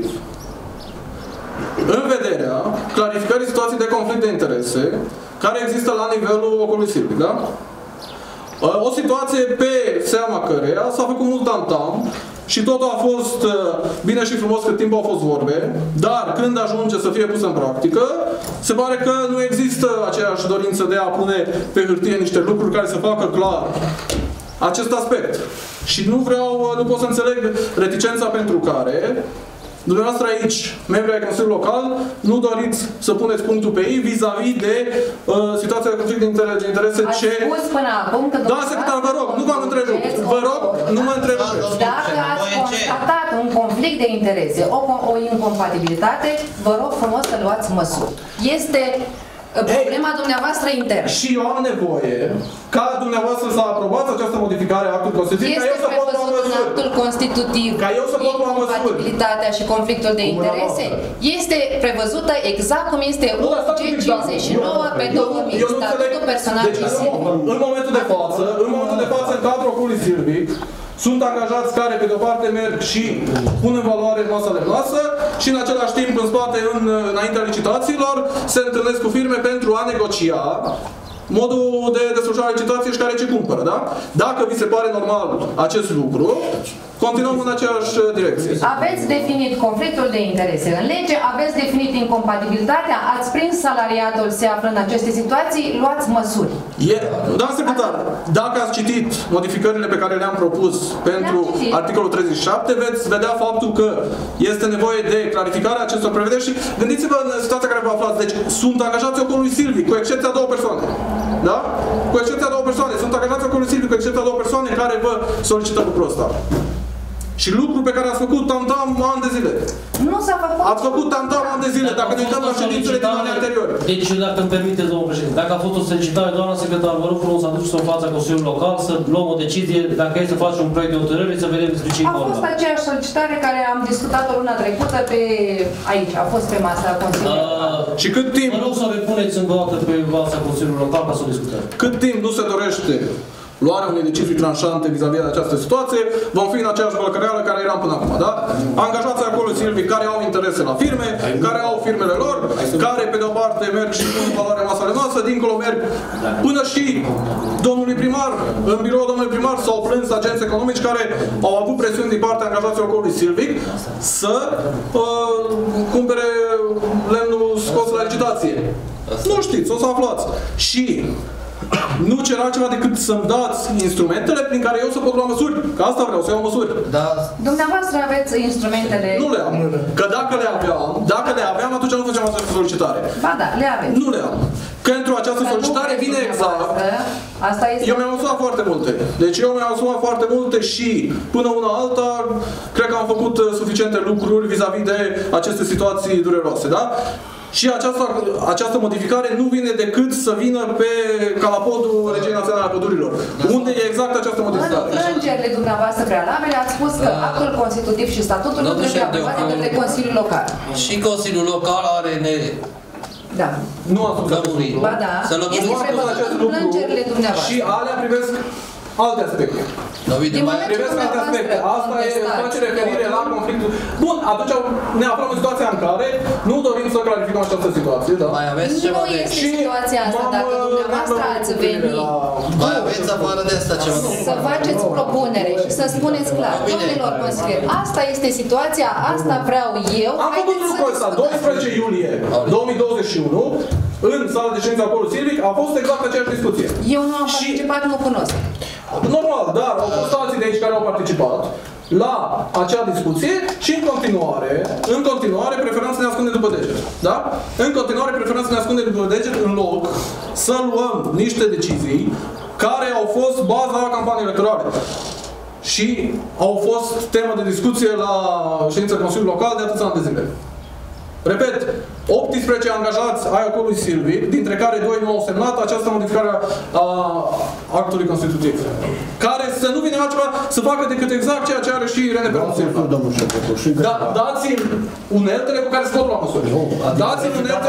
în vederea clarificării situației de conflict de interese care există la nivelul Ocolului Silvic, da? O situație pe seama căreia s-a făcut mult tam-tam și totul a fost bine și frumos cât timp au fost vorbe, dar când ajunge să fie pus în practică, se pare că nu există aceeași dorință de a pune pe hârtie niște lucruri care să facă clar acest aspect. Și nu pot să înțeleg reticența pentru care dumneavoastră aici, membrii ai Consiliului Local, nu doriți să puneți punctul pe ei vis-a-vis de situația de conflict de interese ce... Ați spus până acum că... Da, secretar, vă rog, nu v-am întrerupt. Vă rog, nu mă întrerupeți. Dacă ați constatat un conflict de interese, o incompatibilitate, vă rog frumos să luați măsuri. Este Problema dumneavoastră internă. Și eu am nevoie ca dumneavoastră să aprobați această modificare a actului constitutiv, ca eu să pot lua măsuri. Actul constitutiv, ca eu să pot lua măsuri. incompatibilitatea și conflictul de interese este prevăzută exact cum este UG59 pe 2000, statutul personalului Silvic. În momentul de față, în cadrul ocului Silvic, sunt angajați care, pe de-o parte, merg și pun în valoare masa lemnoasă și, în același timp, în spate, înaintea licitațiilor, se întâlnesc cu firme pentru a negocia modul de desfășurare licitației și care ce cumpără, da? Dacă vi se pare normal acest lucru, continuăm în aceeași direcție. Aveți definit conflictul de interese în lege, aveți definit incompatibilitatea, ați prins salariatul se află în aceste situații, luați măsuri. Doamna secretar, dacă ați citit modificările pe care le-am propus pentru articolul 37, veți vedea faptul că este nevoie de clarificarea acestor prevederi și gândiți-vă în situația care vă aflați. Deci sunt angajați ocolului Silvic, cu excepția două persoane. Da? Cu excepția două persoane. Sunt angajați ocolului Silvic, cu excepția două persoane care vă solicită lucrul ăsta. Și lucru pe care ați făcut tam-tam ani de zile. Nu s-a făcut. Ați făcut tam-tam ani de zile, dacă ne uităm la ședințele din anii anteriori. Deci, dacă îmi permiteți, domnul președinte, dacă a fost o solicitare, doamna secretar, vă rog frumos să aduceți în fața Consiliului Local, să luăm o decizie, dacă e să facem un proiect de hotărâre, să vedem despre ce e vorba. A fost aceeași solicitare care am discutat-o luna trecută pe aici, a fost pe masa Consiliului. Și cât timp... Vă rog să o repuneți încă o dată pe masa Consiliului Local ca să o discutăm. Cât timp nu se dorește luarea unei decizii tranșante vis-a-vis de această situație, vom fi în aceeași bălcăreală care eram până acum, da? Angajații acolo Silvic care au interese la firme, care au firmele lor, care pe de-o parte merg și pun valoarea masă noastră, dincolo merg până și domnului primar, în biroul domnului primar s-au plâns agenți economici care au avut presiuni din partea angajaților acolo Silvic să cumpere lemnul scos la licitație. Nu știți, o să aflați. Și nu cer altceva decât să-mi dați instrumentele prin care eu să pot lua măsuri. Că asta vreau, să iau măsuri. Da. Dumneavoastră aveți instrumentele... Nu le am. Că dacă le aveam, atunci nu făceam această solicitare. Ba da, le aveți. Nu le am. Pentru această solicitare vine exact. Asta este... Eu mi-am asumat foarte multe. Deci eu mi-am asumat foarte multe și până una alta, cred că am făcut suficiente lucruri vis-a-vis de aceste situații dureroase, da? Și această modificare nu vine decât să vină pe calapodul Legii Naționale a Pădurilor. Unde e exact această modificare? În plângerile dumneavoastră prealabile ați spus că actul constitutiv și statutul nu trebuie aprobat de către Consiliul Local. Și Consiliul Local are Da. Nu am spus acest lucru. Ba da. Este prevăzut în plângerile dumneavoastră. Și alea privesc alte aspecte. Privesc alte aspecte. Asta face referire la conflictul. Bun, atunci ne aflăm în situația în care nu dorim să clarificăm această situație, da? Mai aveți ceva de... Nu este situația asta, dacă dumneavoastră ați venit. Mai aveți afară de asta ceva? Să faceți propunere și să spuneți clar. Domnilor consilieri, asta este situația, asta vreau eu. Am făcut lucrul ăsta, 12 iulie 2021, în sala de ședință acolo Silvic, a fost exact aceeași discuție. Eu nu am participat, nu cunosc. Normal, dar au fost alții de aici care au participat la acea discuție și în continuare preferam să ne ascundem după deget. Da? În continuare preferam să ne ascundem după deget în loc să luăm niște decizii care au fost baza campaniei electorale. Și au fost temă de discuție la ședința Consiliului Local de atâția ani de zile. Repet, 18 angajați ai ocolului Silvic, dintre care 2 nu au semnat această modificare a actului constitutiv. Care să nu vină altceva să facă decât exact ceea ce are și Irene Pernu Silva. Dați-mi uneltele cu care se pot lua măsuri. Dați-mi uneltele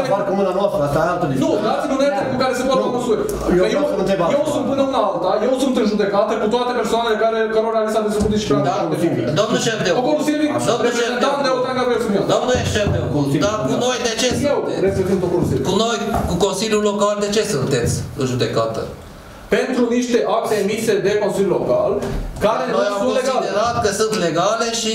cu care se pot lua măsuri. Eu sunt până una alta, eu sunt în judecată cu toate persoanele cărora li s-a desfăcut disciplinat. Domnul șef de ocolul Silvic, reprezentant de Otan Gabriel Simion. Domnul șef de ocol, dar cu noi de ce sunteți? Cu noi, cu Consiliul Local, de ce sunteți în judecată? Pentru niște acte emise de Consiliul Local, care nu sunt legale. Noi am considerat că sunt legale și...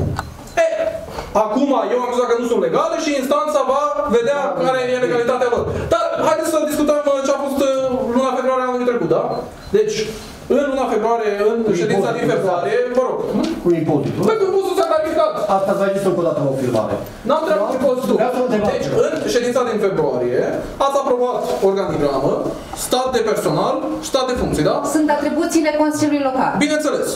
Acum eu am crezut că nu sunt legale și instanța va vedea care e legalitatea lor. Dar haideți să discutăm ce a fost luna februarie anului trecut, da? Deci, în luna februarie, în ședința din februarie, vă rog. Cu impozitul. Păi cu impozitul s-a clarificat. Asta v-a zis încă o dată la o filmare. N-am treabă cu impozitul. Deci, în ședința din februarie, ați aprobat organigramă, stat de personal, stat de funcții, da? Sunt atribuțiile Consiliului Local. Bineînțeles.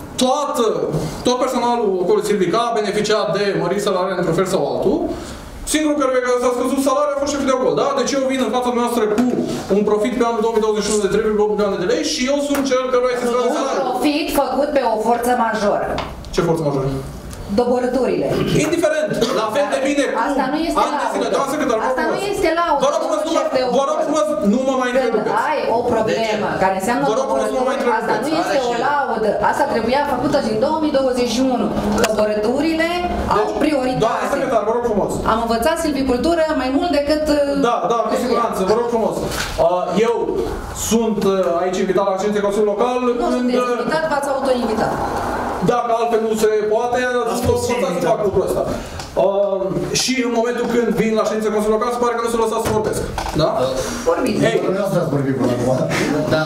Tot personalul ocolului Silvic a beneficiat de măriri salariale într-un fel sau altul. Singurul care s-a scăzut salariul a fost șeful de acolo, da? Deci eu vin în fața noastră cu un profit pe anul 2021 de 3,8 milioane de lei și eu sunt cel care vrei să scade salariul. Un profit făcut pe o forță majoră. Ce forță majoră? Doborăturile. Indiferent, la fel de bine cu asta nu este laudă. Asta nu este laudă. Vă rog frumos, nu mă mai întrerupeți. Ai o problemă care înseamnă doborături, asta nu este o laudă. Asta trebuia făcută din 2021. Doborăturile au prioritate. Doamna secretar, vă rog frumos. Am învățat silvicultură mai mult decât... Da, cu siguranță, vă rog frumos. Eu sunt aici invitat la ședințe Consiliului Local. Nu sunteți invitat, v-ați autoinvitat. Dacă altfel nu se poate, să fac lucrul ăsta. Și în momentul când vin la ședințe Consiliului Local, se pare că nu se lăsați să vorbesc. Da? Vorbiți. Nu ați vorbit până acum. Da.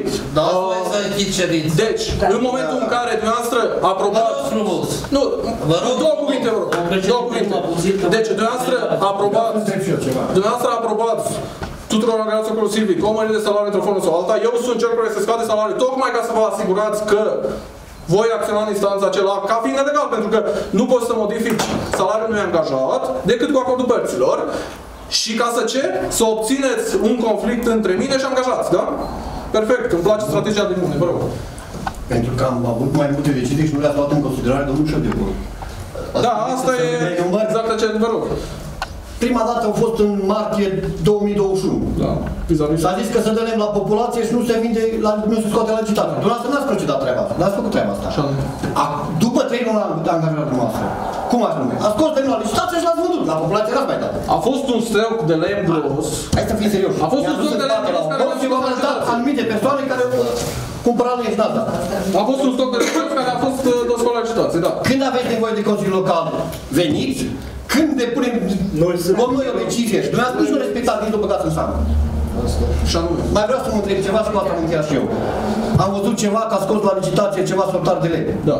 Deci, în momentul în care dumneavoastră aprobați... Nu, două cuvinte, vă rog. Două cuvinte. Deci, dumneavoastră aprobați tuturor organizațiilor silvic, o mărire de salariu într-o formă sau alta. Eu sunt cel care se scade salariul tocmai ca să vă asigurați că voi acționa în instanța acela ca fiind legal, pentru că nu poți să modifici salariul unui angajat decât cu acordul părților și ca să ce? Să obțineți un conflict între mine și angajați, da? Perfect, îmi place strategia de mine, vă rog. Pentru că am avut mai multe decizii și nu le-ați luat în considerare, domnul șef de bun. Da, asta e exact ce vă rog. Prima dată au fost în martie 2021. Da. S-a zis că se dă lemn la populație și nu se vinde, nu se scoate la licitate. Dumneavoastră n-ați procedat treaba asta, n-ați făcut treaba asta. După 3 luni de angajarea dumneavoastră, cum ați nume? A scos lemnul la licitate și l-ați vândut. La populație n-ați mai dat. A fost un stoc de lemn gros. Hai să fim serioși. A fost un stoc de lemn gros care v-a ajutat anumite persoane care cumpăra lemn și asta. A fost un stoc de lemn gros care a fost dus la licitate, da. Când aveți nevoie de Consiliul Local, veniți. Când depunem noi o decizie și dumneavoastră nici nu respectați, nici nu băgați în seamă. Mai vreau să mă întreb ceva și cu asta am încheiat și eu. Am văzut ceva că a scos la licitație ceva sortar de lemn. Da.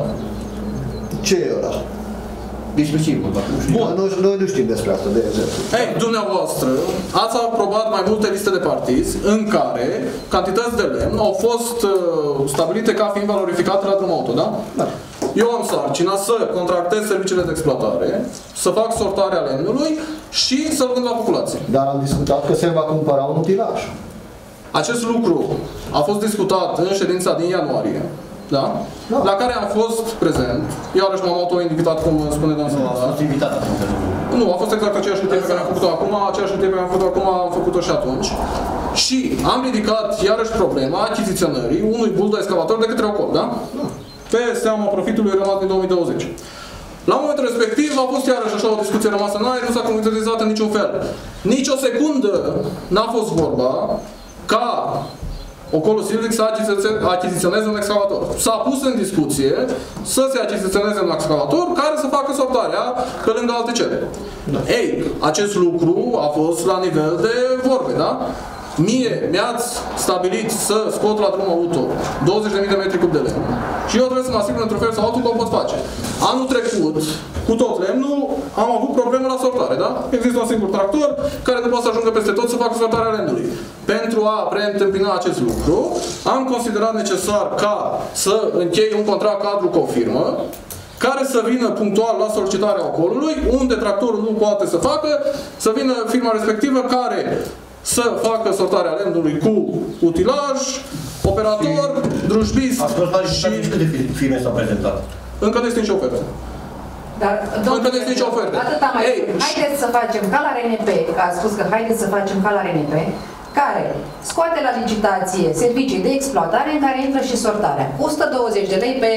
Ce e ăla? Despre ce e vorba? Noi nu știm despre asta, de exemplu. Ei, dumneavoastră ați aprobat mai multe liste de partizi în care cantități de lemn au fost stabilite ca fiind valorificate la drum auto, da? Da. Eu am sarcina să contractez serviciile de exploatare, să fac sortarea lemnului și să-l vând la populație. Dar am discutat că se va cumpăra un utilaj. Acest lucru a fost discutat în ședința din ianuarie, da? La care am fost prezent. Iarăși m-am auto-invitat, cum spune doamna secretar. Nu, a fost invitat atunci. Nu, a fost exact aceeași idee pe care am făcut-o acum, aceeași idee pe care am făcut-o acum, am făcut-o și atunci. Și am ridicat iarăși problema achiziționării unui bul de excavator de către Ocol, da? Pe seama profitului rămas din 2020. La momentul respectiv a fost iarăși așa o discuție rămasă în aer, nu s-a concretizat în niciun fel. Nici o secundă n-a fost vorba ca Ocolul Silvic să achiziționeze un excavator. S-a pus în discuție să se achiziționeze un excavator care să facă sortarea pe lângă alte cereri. Da. Ei, acest lucru a fost la nivel de vorbe, da? Mie mi-ați stabilit să scot la drum auto 20.000 de metri cub de lemn și eu trebuie să mă asigur într-un fel sau altul că o pot face. Anul trecut, cu tot lemnul, am avut probleme la sortare, da? Există un singur tractor care nu poate să ajungă peste tot să facă sortarea lemnului. Pentru a preîntâmpina acest lucru, am considerat necesar ca să închei un contract cadru cu o firmă care să vină punctual la solicitarea ocolului, unde tractorul nu poate să facă, să vină firma respectivă care să facă sortarea lemnului cu utilaj, operator, drujbist și câte firme s-au prezentat? Încă nu este nicio ofertă. Dar, încă nu este nicio ofertă. Atâta mai haideți să facem ca la RNP, că a spus că haideți să facem ca la RNP, care scoate la licitație servicii de exploatare în care intră și sortarea. 120 de lei pe...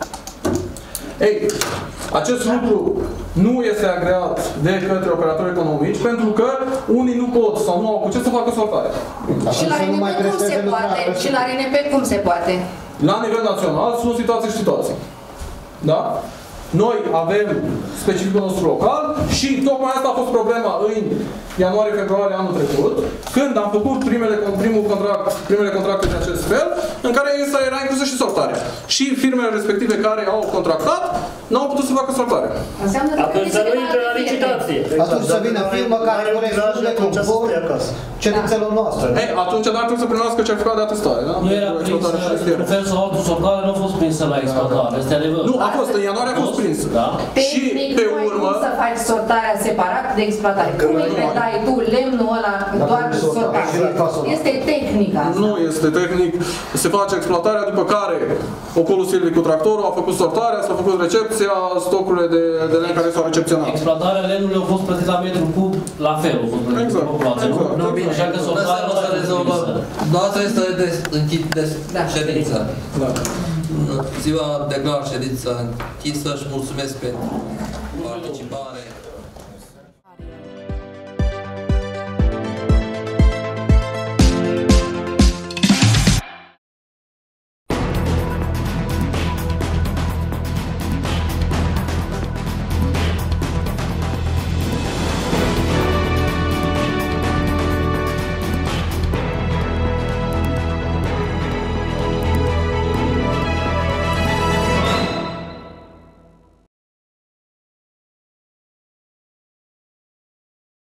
Ei, acest lucru nu este agreat de către operatori economici pentru că unii nu pot sau nu au cu ce să facă sortarea. Și la RNP cum se poate? Și la RNP cum se poate? La nivel național sunt situații și situații. Da? Noi avem specificul nostru local și tocmai asta a fost problema în ianuarie-februarie anul trecut, când am făcut primele contracte de acest fel, în care era inclusă și sortarea. Și firmele respective care au contractat n-au putut să facă sortarea. Atunci să nu intre la licitație. Atunci să vină firmă care corespunde conform cerințelor noastre. Ei, atunci dar trebuie să primească certificat de atestare, da? Nu era prinsă, în fel sau altul sortare, nu a fost prinsă la exploatare. Este adevăr. Nu, a fost, în ianuarie a fost prinsă. Da? Și tehnic pe nu ai urmă... cum să faci sortarea separat de exploatare. Cum îi predai tu lemnul ăla doar sortare? Este tehnic asta. Nu este tehnic. Se face exploatarea, după care ocolul silvic cu tractorul a făcut sortarea, s-a făcut recepția, stocurile de lemn care s-au recepționat. Exploatarea lemnului a fost plătit la metru cub, la fel a fost plătit exact. populație. Nu, bine, așa că sortarea nu se rezolvă. Doar trebuie să închid ședința. Ziua declar ședința închisă și mulțumesc pentru